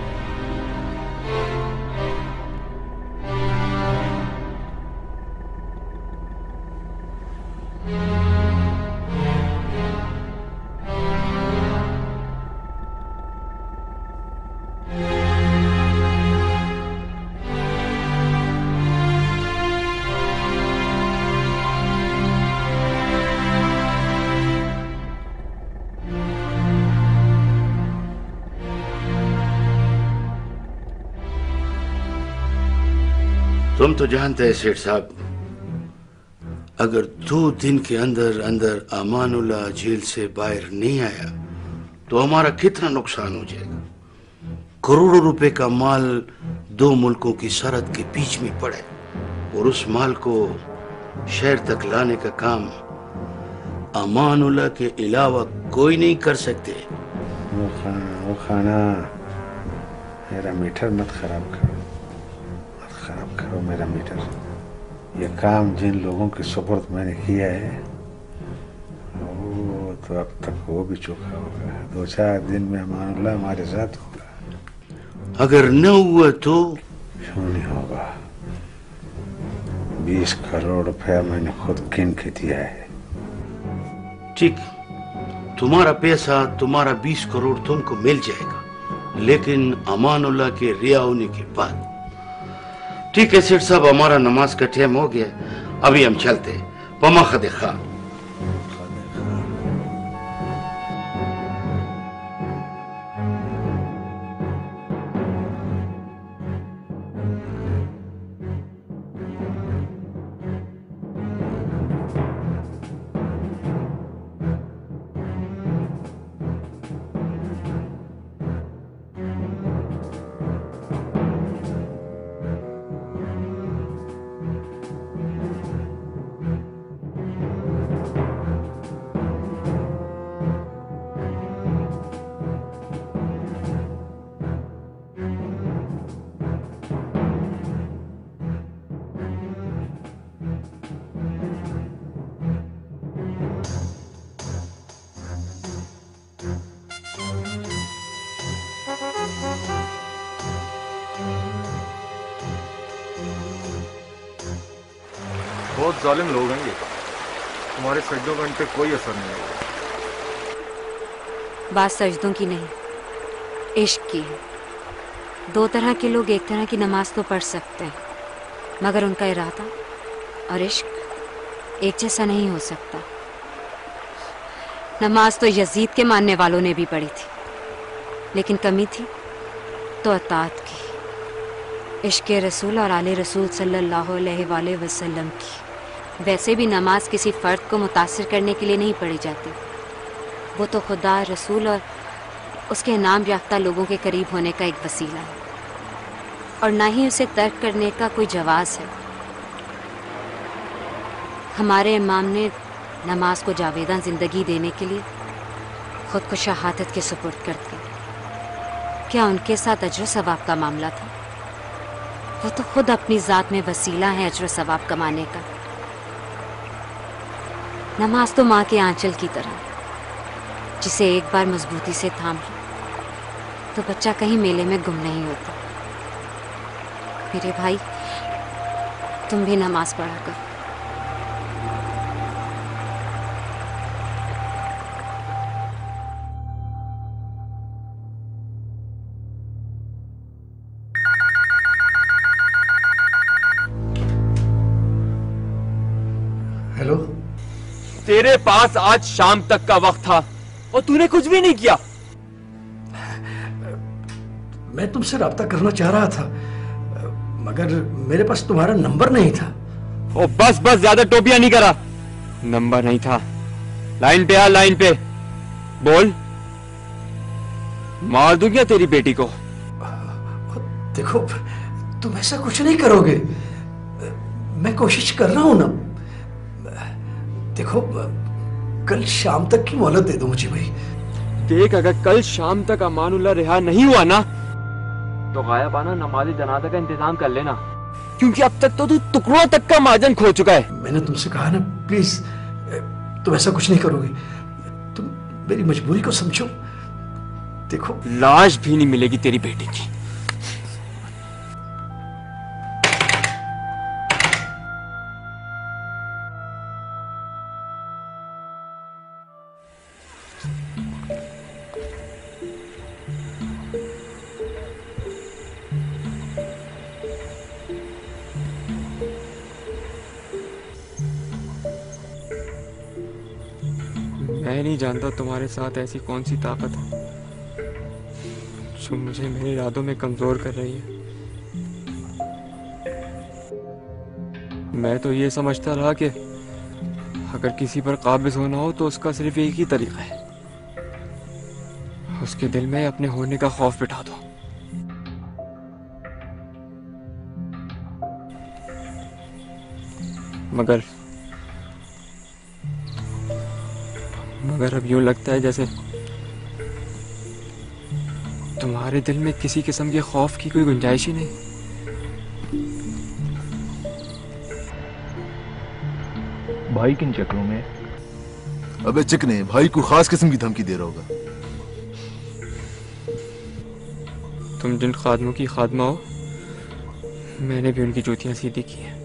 तुम तो जानते हैं सेठ साहब, अगर दो दिन के अंदर अंदर अमानुल्लाह जेल से बाहर नहीं आया तो हमारा कितना नुकसान हो जाएगा। करोड़ों रुपए का माल दो मुल्कों की सरहद के बीच में पड़े, और उस माल को शहर तक लाने का काम अमानुल्लाह के अलावा कोई नहीं कर सकते। वो खाना वो खाना मेरा मीटर मत खराब करो, मत खराब करो मेरा मीटर। ये काम जिन लोगों की सुपुर्द मैंने किया है वो तो अब तक वो भी चुका होगा। दो चार दिन में अमानुल्लाह हमारे साथ होगा। अगर न हुआ तो? क्यों नहीं होगा? बीस करोड़ रुपया मैंने खुद गिन के दिया है। ठीक, तुम्हारा पैसा, तुम्हारा बीस करोड़ तुमको मिल जाएगा, लेकिन अमानुल्लाह के रिया होने के बाद। ठीक है सेठ साहब, हमारा नमाज का टाइम हो गया, अभी हम चलते हैं। पमा खदे खा। बहुत जालिम लोग हैं ये, तुम्हारे सजदों का इन पे कोई असर नहीं होगा। बात सजदों की नहीं, इश्क की है। दो तरह के लोग एक तरह की नमाज तो पढ़ सकते हैं, मगर उनका इरादा और इश्क एक जैसा नहीं हो सकता। नमाज तो यजीद के मानने वालों ने भी पढ़ी थी, लेकिन कमी थी तो अतात की, इश्क रसूल और आले रसूल सल्लल्लाहु अलैहि वसल्लम की। वैसे भी नमाज किसी फ़र्द को मुतासिर करने के लिए नहीं पढ़ी जाती, वो तो खुदा, रसूल और उसके नाम याफ्ता लोगों के करीब होने का एक वसीला है, और ना ही उसे तर्क करने का कोई जवाज़ है। हमारे इमाम ने नमाज को जावेदा ज़िंदगी देने के लिए खुद को शहादत के सुपुर्द कर दिया। क्या उनके साथ अज्र सवाब का मामला था? वो तो खुद अपनी ज़ात में वसीला है अज्र सवाब कमाने का। नमाज तो माँ के आंचल की तरह, जिसे एक बार मजबूती से थाम लो तो बच्चा कहीं मेले में गुम नहीं होता। मेरे भाई, तुम भी नमाज पढ़ा करो। हेलो, तेरे पास आज शाम तक का वक्त था और तूने कुछ भी नहीं किया। मैं तुमसे राब्ता करना चाह रहा था, मगर मेरे पास तुम्हारा नंबर नहीं था। ओ बस बस, ज्यादा टोपियां नहीं करा। नंबर नहीं था, लाइन पे आ, लाइन पे बोल, मार दूं क्या तेरी बेटी को? देखो, तुम ऐसा कुछ नहीं करोगे, मैं कोशिश कर रहा हूं ना। देखो, कल शाम तक की मोहलत दे दो मुझे भाई। देख, अगर कल शाम तक अमानुल्लाह रिहा नहीं हुआ ना तो गायबाना नमाज़े जनाजा का इंतजाम कर लेना, क्योंकि अब तक तो तू टुकड़ों तक का माजन खो चुका है। मैंने तुमसे कहा ना, प्लीज तुम ऐसा कुछ नहीं करोगे। तुम मेरी मजबूरी को समझो। देखो, लाश भी नहीं मिलेगी तेरी बेटी की। मैं नहीं जानता तुम्हारे साथ ऐसी कौन सी ताकत है जो मुझे मेरे इरादों में कमजोर कर रही है। मैं तो ये समझता रहा कि अगर किसी पर काबिज होना हो तो उसका सिर्फ एक ही तरीका है, उसके दिल में अपने होने का खौफ बिठा दो। मगर मगर अब यूं लगता है जैसे तुम्हारे दिल में किसी किस्म के खौफ की कोई गुंजाइश ही नहीं। भाई किन चक्रों में? अबे चिकने, भाई को खास किस्म की धमकी दे रहा होगा। तुम जिन खादमों की खादमा हो, मैंने भी उनकी जूतियां सीधी की हैं।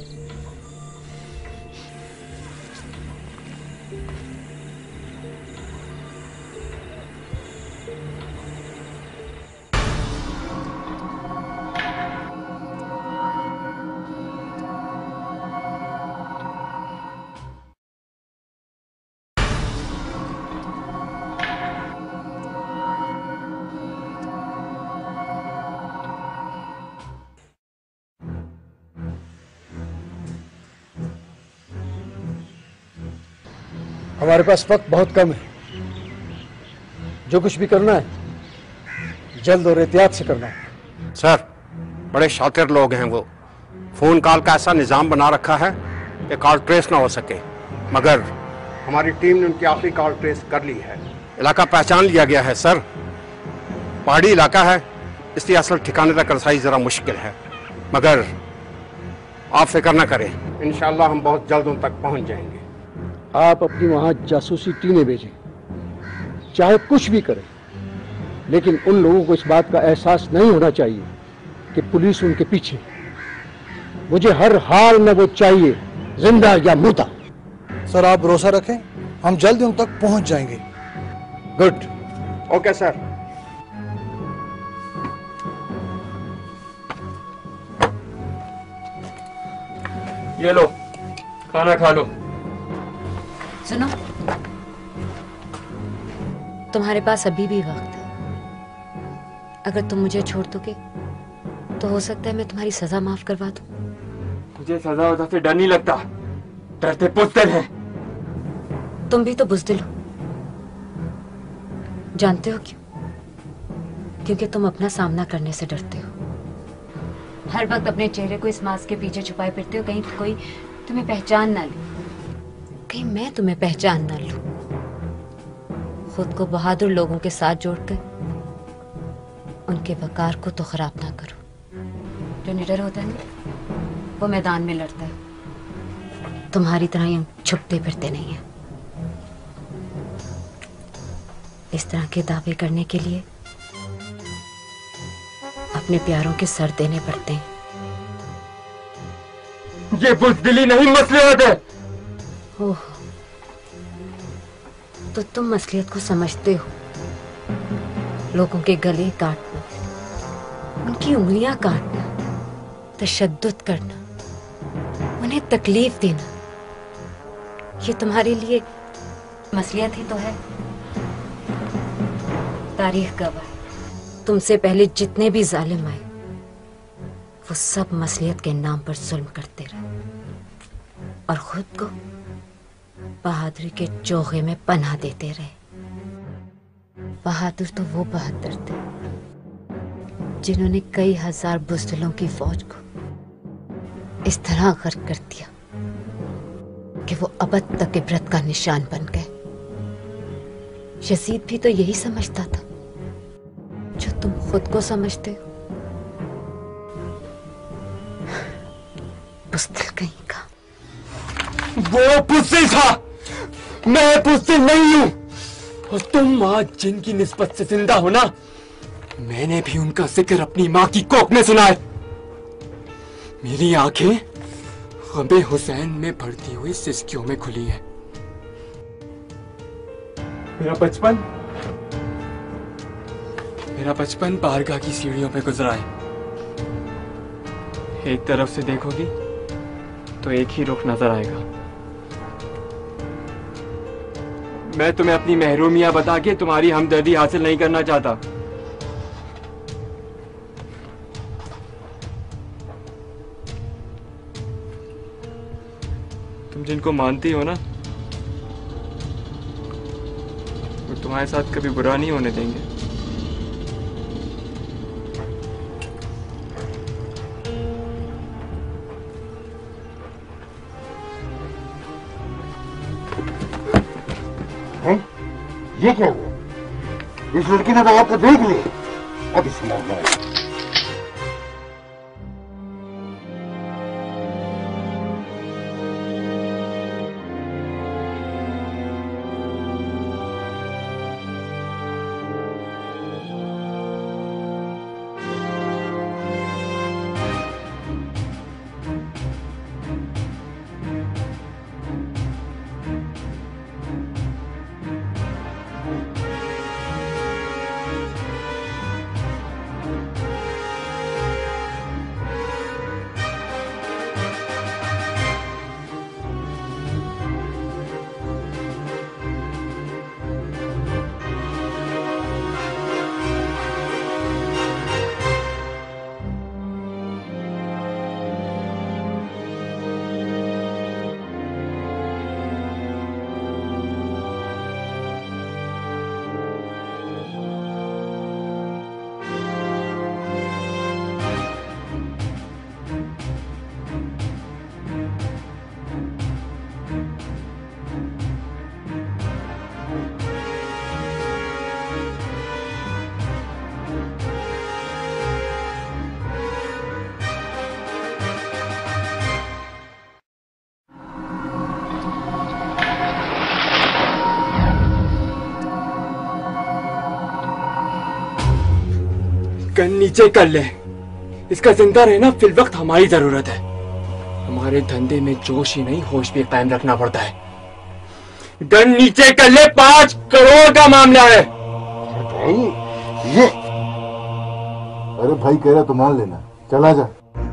हमारे पास वक्त बहुत कम है। जो कुछ भी करना है जल्द और एहतियात से करना है। सर, बड़े शातिर लोग हैं वो। फोन कॉल का ऐसा निजाम बना रखा है कि कॉल ट्रेस ना हो सके, मगर हमारी टीम ने उनकी आखिरी कॉल ट्रेस कर ली है। इलाका पहचान लिया गया है सर। पहाड़ी इलाका है, इसलिए असल ठिकाने तक रसाई जरा मुश्किल है, मगर आप फिक्र ना करें, इंशाल्लाह हम बहुत जल्द उन तक पहुंच जाएंगे। आप अपनी वहां जासूसी टीमें भेजें, चाहे कुछ भी करें, लेकिन उन लोगों को इस बात का एहसास नहीं होना चाहिए कि पुलिस उनके पीछे। मुझे हर हाल में वो चाहिए, जिंदा या मुर्दा। सर आप भरोसा रखें, हम जल्द उन तक पहुंच जाएंगे। गुड। Okay sir. ये लो, खाना खा लो। सुनो, तुम्हारे पास अभी भी वक्त है। अगर तुम मुझे छोड़ दोगे तो हो सकता है मैं तुम्हारी सजा माफ करवा दूं। मुझे सजा वजह से डर नहीं लगता, डरते बुज़दिल हैं। तुम भी तो बुज़दिल हो। जानते हो क्यों? क्योंकि तुम अपना सामना करने से डरते हो। हर वक्त अपने चेहरे को इस मास्क के पीछे छुपाए फिरते हो, कहीं कोई तुम्हें पहचान ना ले, कहीं मैं तुम्हें पहचान ना लूं। खुद को बहादुर लोगों के साथ जोड़कर उनके वकार को तो खराब ना करो। जो निडर होता है ना, वो मैदान में लड़ता है, तुम्हारी तरह यूं छुपते फिरते नहीं है। इस तरह के दावे करने के लिए अपने प्यारों के सर देने पड़ते हैं। ये बुज़दिली नहीं, मसलियत है। ओह, तो तुम मसलियत को समझते हो। लोगों के गले काटना, उनकी उंगलियां काटना, तशद्दुद करना, उन्हें तकलीफ देना, ये तुम्हारे लिए मसलियत ही तो है। तारीख गवाह, तुमसे पहले जितने भी जालिम आए वो सब मसलियत के नाम पर जुल्म करते रहे और खुद को बहादुरी के चोगे में पनाह देते रहे। बहादुर तो वो बहादुर थे जिन्होंने कई हजार बुज़दिलों की फौज को इस तरह गर्क कर दिया कि वो अबद तक इबरत का निशान बन गए। यजीद भी तो यही समझता था जो तुम खुद को समझते हो। बुज़दिल कहीं का। वो बुज़दिल था, मैं बुज़दिल नहीं हूं। और तुम आज जिनकी निस्बत से जिंदा हो ना, मैंने भी उनका जिक्र अपनी माँ की कोख में सुना है। मेरी आंखें गमे हुसैन में बढ़ती हुई सिसकियों में खुली हैं। मेरा बचपन मेरा बचपन बारगाह की सीढ़ियों पे गुजरा है। एक तरफ से देखोगी तो एक ही रुख नजर आएगा। मैं तुम्हें अपनी महरूमियां बता के तुम्हारी हमदर्दी हासिल नहीं करना चाहता। तुम जिनको मानती हो ना, वो तुम्हारे साथ कभी बुरा नहीं होने देंगे। ये क्या हुआ? इस लड़की ने तो आपको देख लिया। अब इसे मारना है। गन नीचे कर ले। इसका जिंदा रहना फिल वक्त हमारी जरूरत है। हमारे धंधे में जोश ही नहीं होश भी कायम रखना पड़ता है। गन नीचे कर ले, पांच करोड़ का मामला है। भाई ये अरे भाई कह रहा तो मान लेना, चला जा।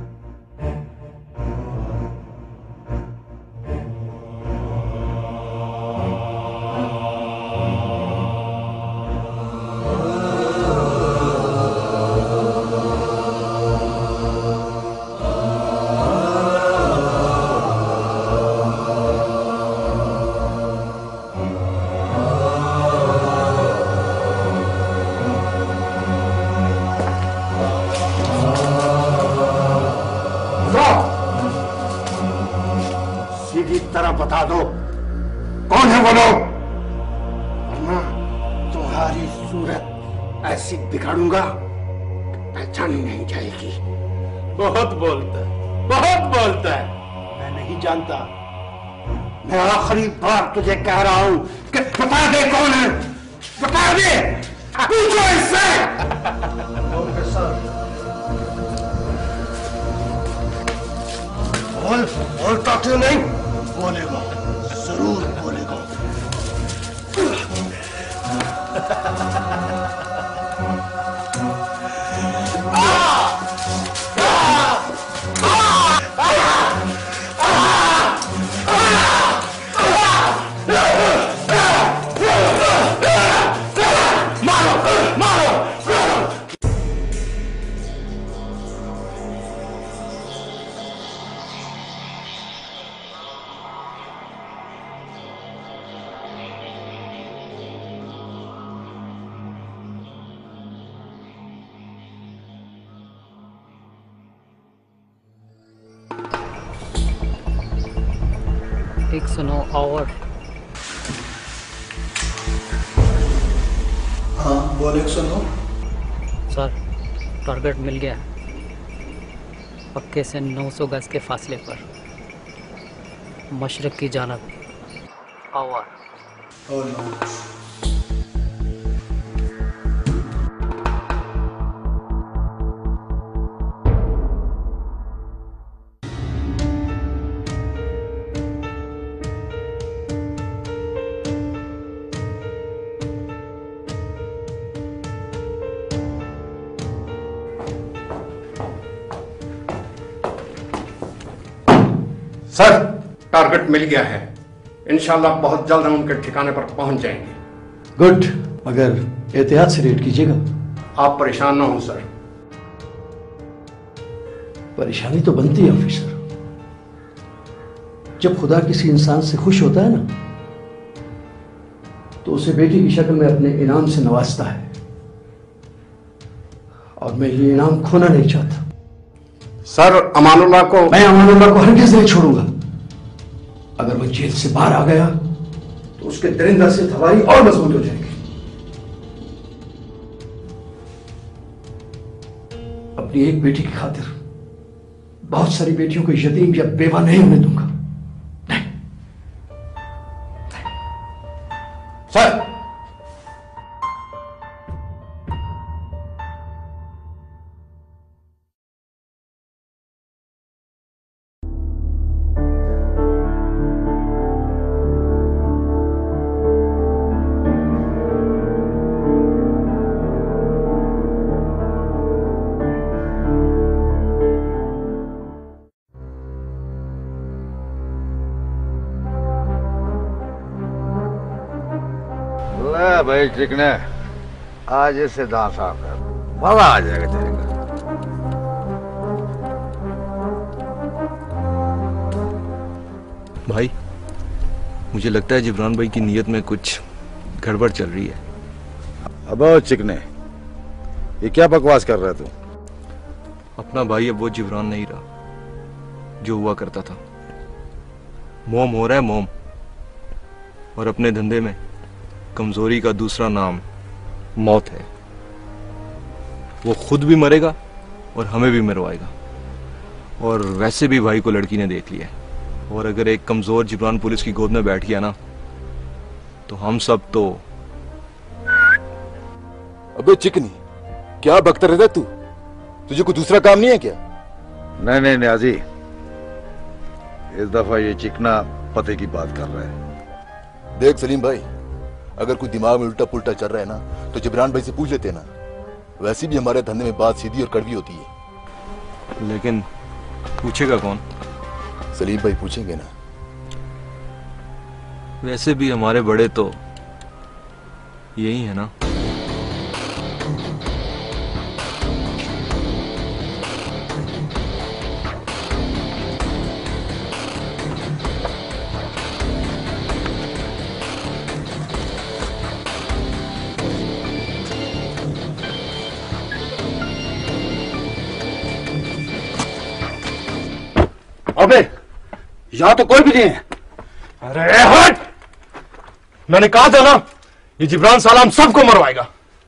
बता दो कौन है वो लोग, वरना तुम्हारी सूरत ऐसी बिगाड़ूंगा पहचान ही नहीं जाएगी। बहुत बोलता है, बहुत बोलता है। मैं नहीं जानता। मैं आखिरी बार तुझे कह रहा हूं कि बता दे कौन है, बता दे, पूछो इससे। बोल, बोलता क्यों नहीं? बोलेगा, जरूर बोलेगा। एक सुनो और। हाँ बोल, एक सुनो। सर टारगेट मिल गया, पक्के से नौ सौ गज के फासले पर, मशरक की जानब। Over. Oh, no. Sir target मिल गया है, इंशाल्लाह बहुत जल्द हम उनके ठिकाने पर पहुंच जाएंगे। गुड, मगर एहतियात से रेड कीजिएगा। आप परेशान ना हो सर। परेशानी तो बनती है ऑफिसर, जब खुदा किसी इंसान से खुश होता है ना, तो उसे बेटी की शक्ल में अपने इनाम से नवाजता है, और मैं ये इनाम खोना नहीं चाहता। सर अमानुल्लाह को मैं अमानुल्लाह को हरगिज़ नहीं छोड़ूंगा। अगर वो जेल से बाहर आ गया तो उसके दरिंदा से हमारी और मजबूत हो जाएगी। अपनी एक बेटी की खातिर बहुत सारी बेटियों को यतीम या बेवा नहीं होने दूंगा। सर, भाई चिकने, आज इससे दांत साफ कर, मजा आ जाएगा तेरे को। भाई, मुझे लगता है जिब्रान भाई की नीयत में कुछ गड़बड़ चल रही है। अबे चिकने, ये क्या बकवास कर रहा है तू? अपना भाई अब वो जिब्रान नहीं रहा जो हुआ करता था। मोम हो रहा है मोम, और अपने धंधे में कमजोरी का दूसरा नाम मौत है। वो खुद भी मरेगा और हमें भी मरवाएगा। और वैसे भी भाई को लड़की ने देख लिया है, और अगर एक कमजोर जिब्रान पुलिस की गोद में बैठ गया ना, तो हम सब तो। अबे चिकनी, क्या बकता रहता तू? तुझे कोई दूसरा काम नहीं है क्या? नहीं नहीं न्याजी, इस दफा ये चिकना पते की बात कर रहा है। देख सलीम भाई, अगर कोई दिमाग में उल्टा पुल्टा चल रहा है ना, तो जिब्रान भाई से पूछ लेते ना। वैसे भी हमारे धंधे में बात सीधी और कड़वी होती है। लेकिन पूछेगा कौन? सलीम भाई पूछेंगे ना। वैसे भी हमारे बड़े तो यही है ना। अबे, यहाँ तो कोई भी नहीं है। अरे हट! मैंने कहा था ना, ये जिब्रान साला हम सबको मरवाएगा।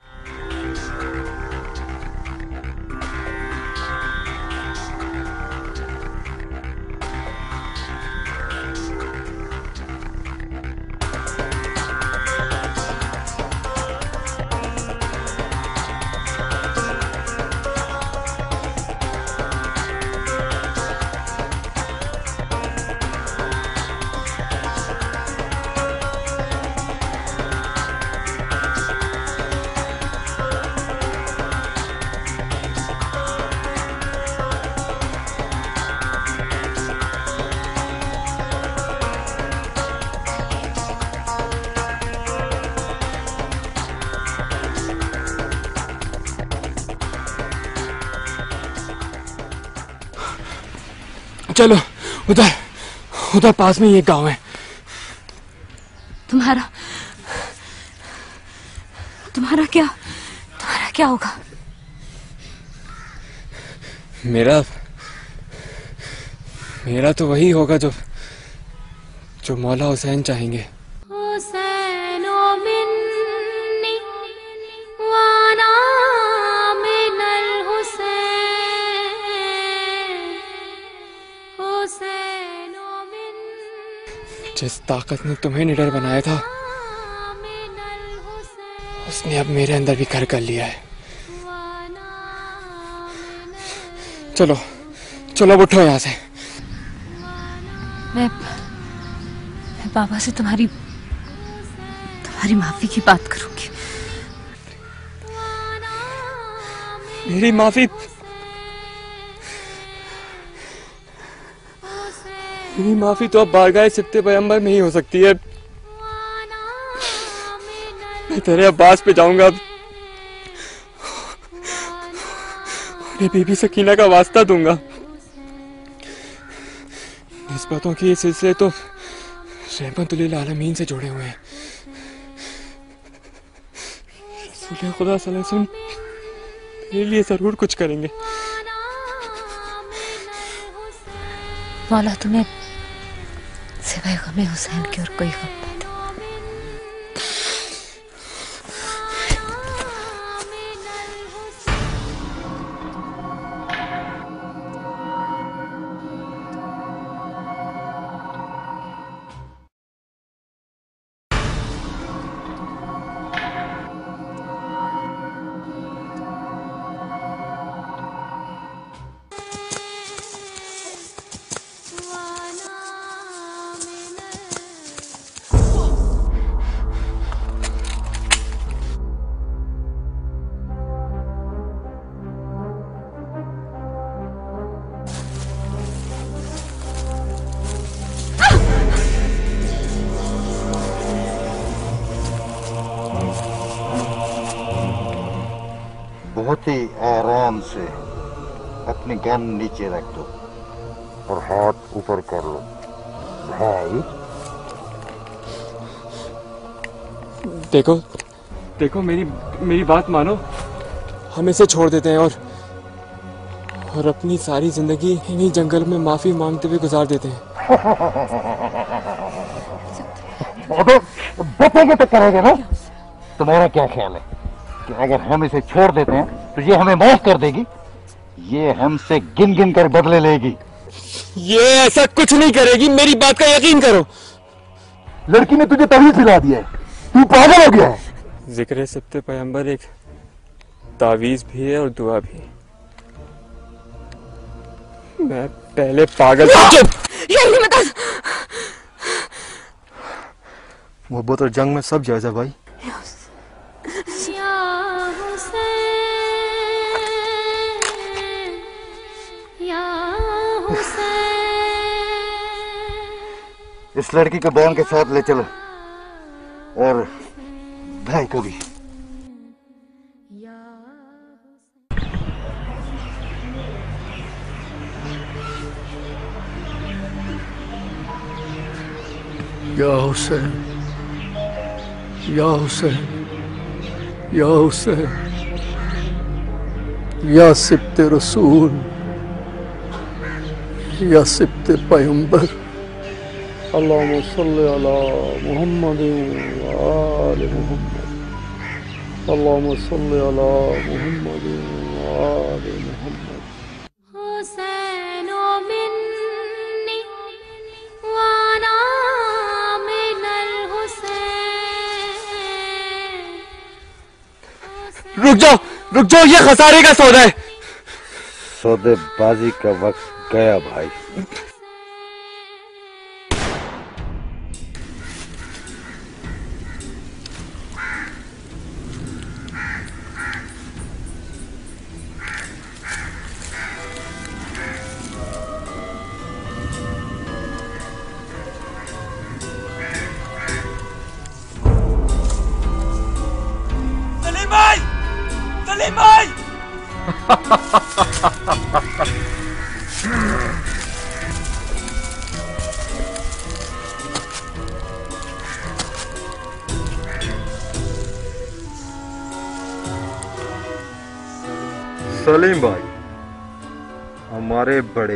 चलो उधर उधर पास में ये गांव है। तुम्हारा तुम्हारा क्या तुम्हारा क्या होगा? मेरा मेरा तो वही होगा जो जो मौला हुसैन चाहेंगे। जिस ताकत ने तुम्हें निडर बनाया था, उसने अब मेरे अंदर भी घर कर लिया है। चलो चलो उठो यहाँ से। मैं मैं बाबा से तुम्हारी तुम्हारी माफी की बात करूंगी। मेरी माफी मेरी माफी तो अब बारगाह सिफ्ते पैगंबर में ही हो सकती है। मैं तेरे अब्बास पे जाऊंगा और बीबी सकीना का वास्ता दूंगा। निस्बतों के ये सिलसिले तो रहमतुल्लिल आलमीन से जुड़े हुए हैं। रसूल खुदा सल्लल्लाहु अलैहि वसल्लम मेरे लिए जरूर कुछ करेंगे। मौला तुम्हें सिवाय गमे हुसैन के और कोई गम ना दे। बहुत ही आराम से अपनी गन नीचे रख दो और हाथ ऊपर कर लो भाई। देखो देखो मेरी मेरी बात मानो, हम इसे छोड़ देते हैं और और अपनी सारी जिंदगी इन्हीं जंगल में माफी मांगते हुए गुजार देते हैं। बतेंगे तो करेंगे ना। तुम्हारा क्या ख्याल है कि अगर हम इसे छोड़ देते हैं तो ये हमें माफ कर देगी? ये हमसे गिन गिन कर बदले लेगी। ये ऐसा कुछ नहीं करेगी, मेरी बात का यकीन करो। लड़की ने तुझे तवीज़ दिला दिया है, तू पागल हो गया है। जिक्र सिब्ते पैगंबर एक तावीज भी है और दुआ भी। मैं पहले पागल यही मत। मोहब्बत और जंग में सब जायज है भाई। इस लड़की को बहन के साथ ले चलो और भाई को भी। या हुसैन, या हुसैन, या हुसैन, या सिब्ते रसूल, या सिब्ते पैगंबर, अल्लाहुम्मा सल्ली अला मुहम्मद व आले मुहम्मद, अल्लाहुम्मा सल्ली अला मुहम्मद व आले मुहम्मद। रुक जाओ, रुक जाओ, ये खसारे का सौदा है। सौदेबाजी का वक्त गया भाई। सलीम भाई, सलीम भाई। सलीम भाई हमारे बड़े।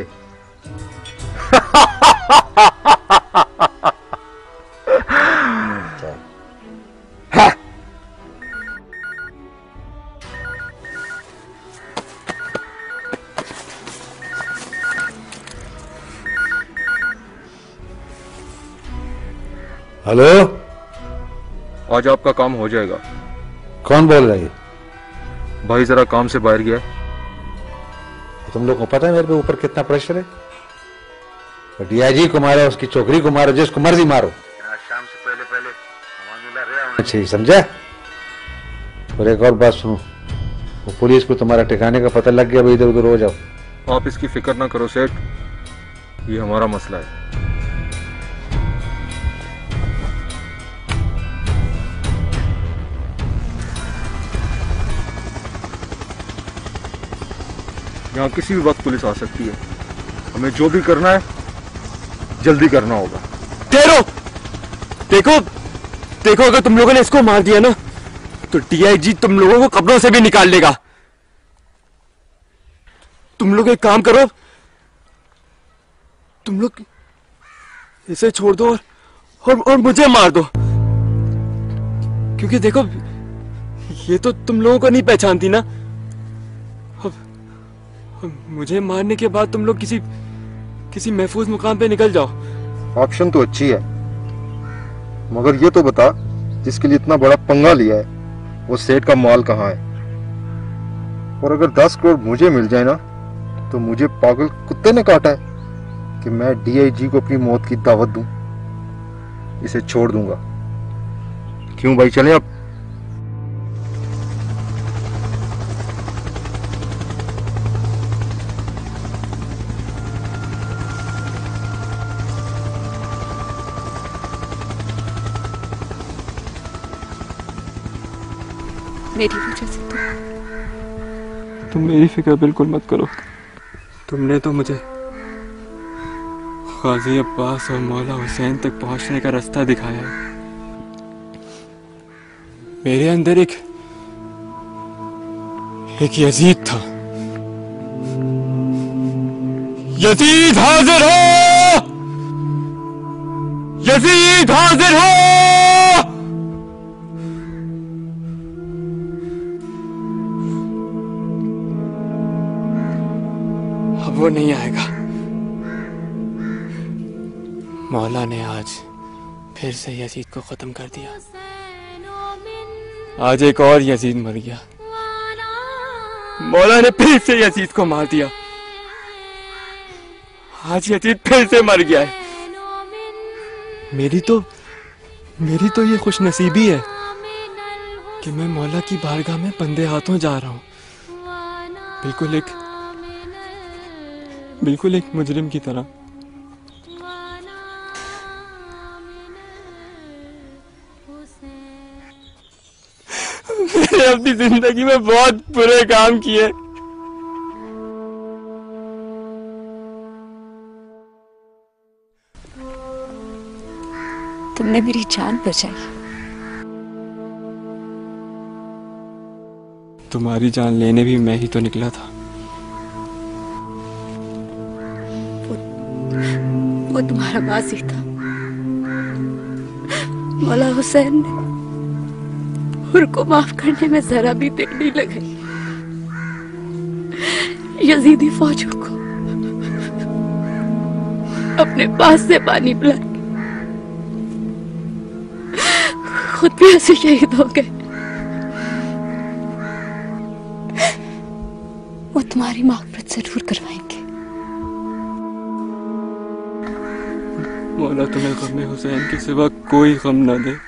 हेलो, आज आपका काम हो जाएगा। कौन बोल रही है? भाई जरा काम से बाहर गया। तुम लोग को पता है मेरे पे ऊपर कितना प्रेशर है। डीआईजी को मारो, उसकी छोकरी को मारो, जिसको मर्जी मारो, शाम से पहले पहले अच्छा समझा। और एक और बात सुनो, वो पुलिस को तुम्हारा ठिकाने का पता लग गया, भाई इधर उधर हो जाओ। आप इसकी फिक्र ना करो सेठ, ये हमारा मसला है। यहाँ किसी भी वक्त पुलिस आ सकती है, हमें जो भी करना है जल्दी करना होगा। ठहरो, देखो देखो अगर तुम लोगों ने इसको मार दिया ना तो डीआईजी तुम लोगों को कब्रों से भी निकाल लेगा। तुम लोग एक काम करो, तुम लोग इसे छोड़ दो और और, और मुझे मार दो, क्योंकि देखो ये तो तुम लोगों को नहीं पहचानती ना। मुझे मारने के बाद तुम लोग किसी किसी महफूज मुकाम पे निकल जाओ। ऑप्शन तो अच्छी है, मगर ये तो बता जिसके लिए इतना बड़ा पंगा लिया है वो सेठ का माल कहाँ है? और अगर दस करोड़ मुझे मिल जाए ना तो मुझे पागल कुत्ते ने काटा है कि मैं डीआईजी को अपनी मौत की दावत दूं। इसे छोड़ दूंगा। क्यों भाई, चलें अब? मेरी वजह से तुम तुम मेरी फिक्र बिल्कुल मत करो। तुमने तो मुझे गाजी अब्बास और मौला हुसैन तक पहुंचने का रास्ता दिखाया है। मेरे अंदर एक एक यजीद था। यजीद हाजिर हो! यजीद हाजिर हो! अब वो नहीं आएगा। मौला ने आज फिर से यजीद को खत्म कर दिया। आज एक और यजीद मर गया। मौला ने फिर से यजीद को मार दिया। आज यजीद फिर से मर गया है। मेरी तो मेरी तो ये खुशनसीबी है कि मैं मौला की बारगाह में बंदे हाथों जा रहा हूं, बिल्कुल एक बिल्कुल एक मुजरिम की तरह। मैंने अपनी जिंदगी में बहुत बुरे काम किए। तुमने मेरी जान बचाई। तुम्हारी जान लेने भी मैं ही तो निकला था। वो तुम्हारा बाजी था। मौला हुसैन ने हुर को माफ करने में जरा भी देर नहीं लगाई। यजीदी फौजों को अपने पास से पानी पिला खुद भी ऐसे शहीद हो गए। वो तुम्हारी मागफिरत जरूर करवाएंगे। मौला तुम्हें गम हुसैन के सिवा कोई गम न दे।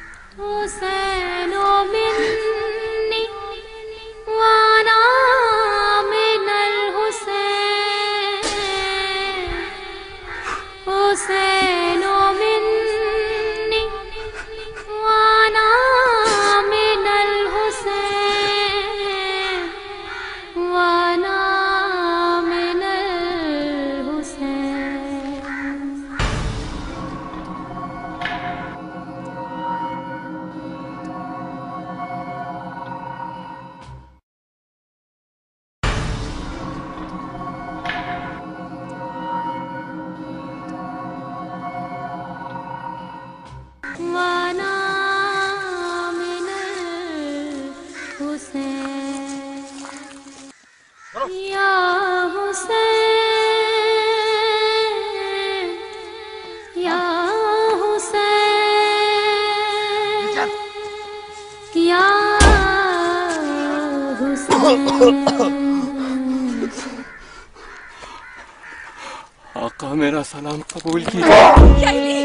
आका मेरा सलाम कबूल कीजिए।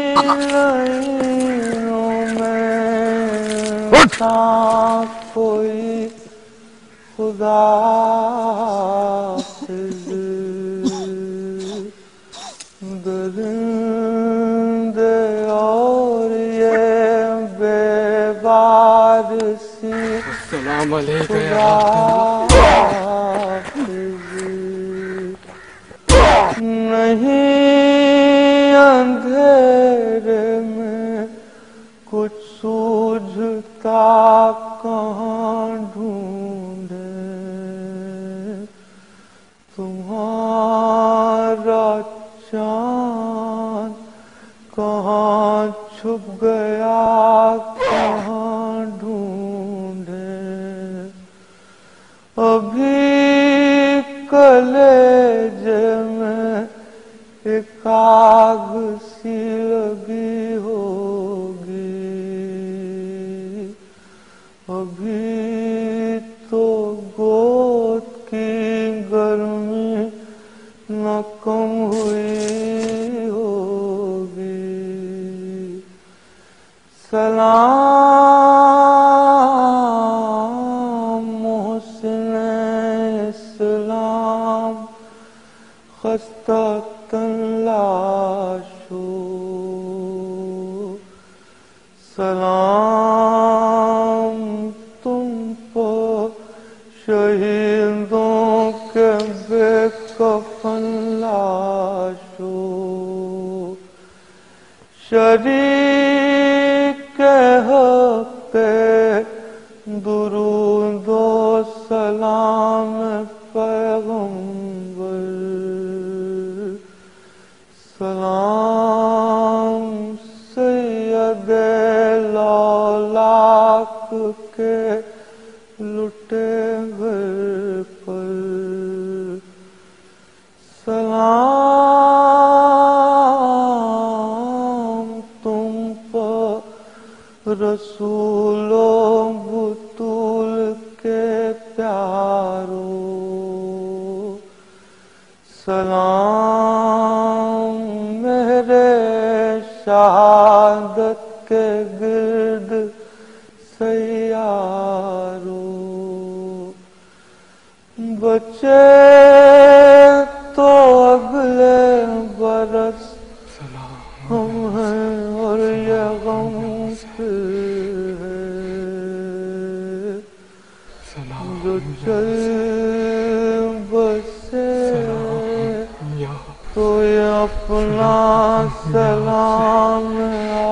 कोई खुदा दरिंदे और ये बेवारसी अस्सलाम वालेकुम। नहीं अंधेरे में कुछ सूझता कहाँ ढूंढे तुम्हारा चांद कहाँ छुप गया कहाँ ढूंढे अभी कलेजे में एक आग सी लगी होगी अभी तो गोद की गर्मी न कम हुई होगी। सलाम मोहसिन इस्लाम खस्ता तलाशो सलाम तुम पर शहीदों शरीक हक पे दुरूद व सलाम पैगंबर, सलाम सैयद लौलाक के लुटे घर पर, सलाम तुम पर रसूलो बुतूल के प्यारो, सलाम मेरे शहादत के गिर्द सैयारो, बचे तो अगले बरस हम हैं और ये गम फिर है, जो चल बसे तो ये अपना सलाम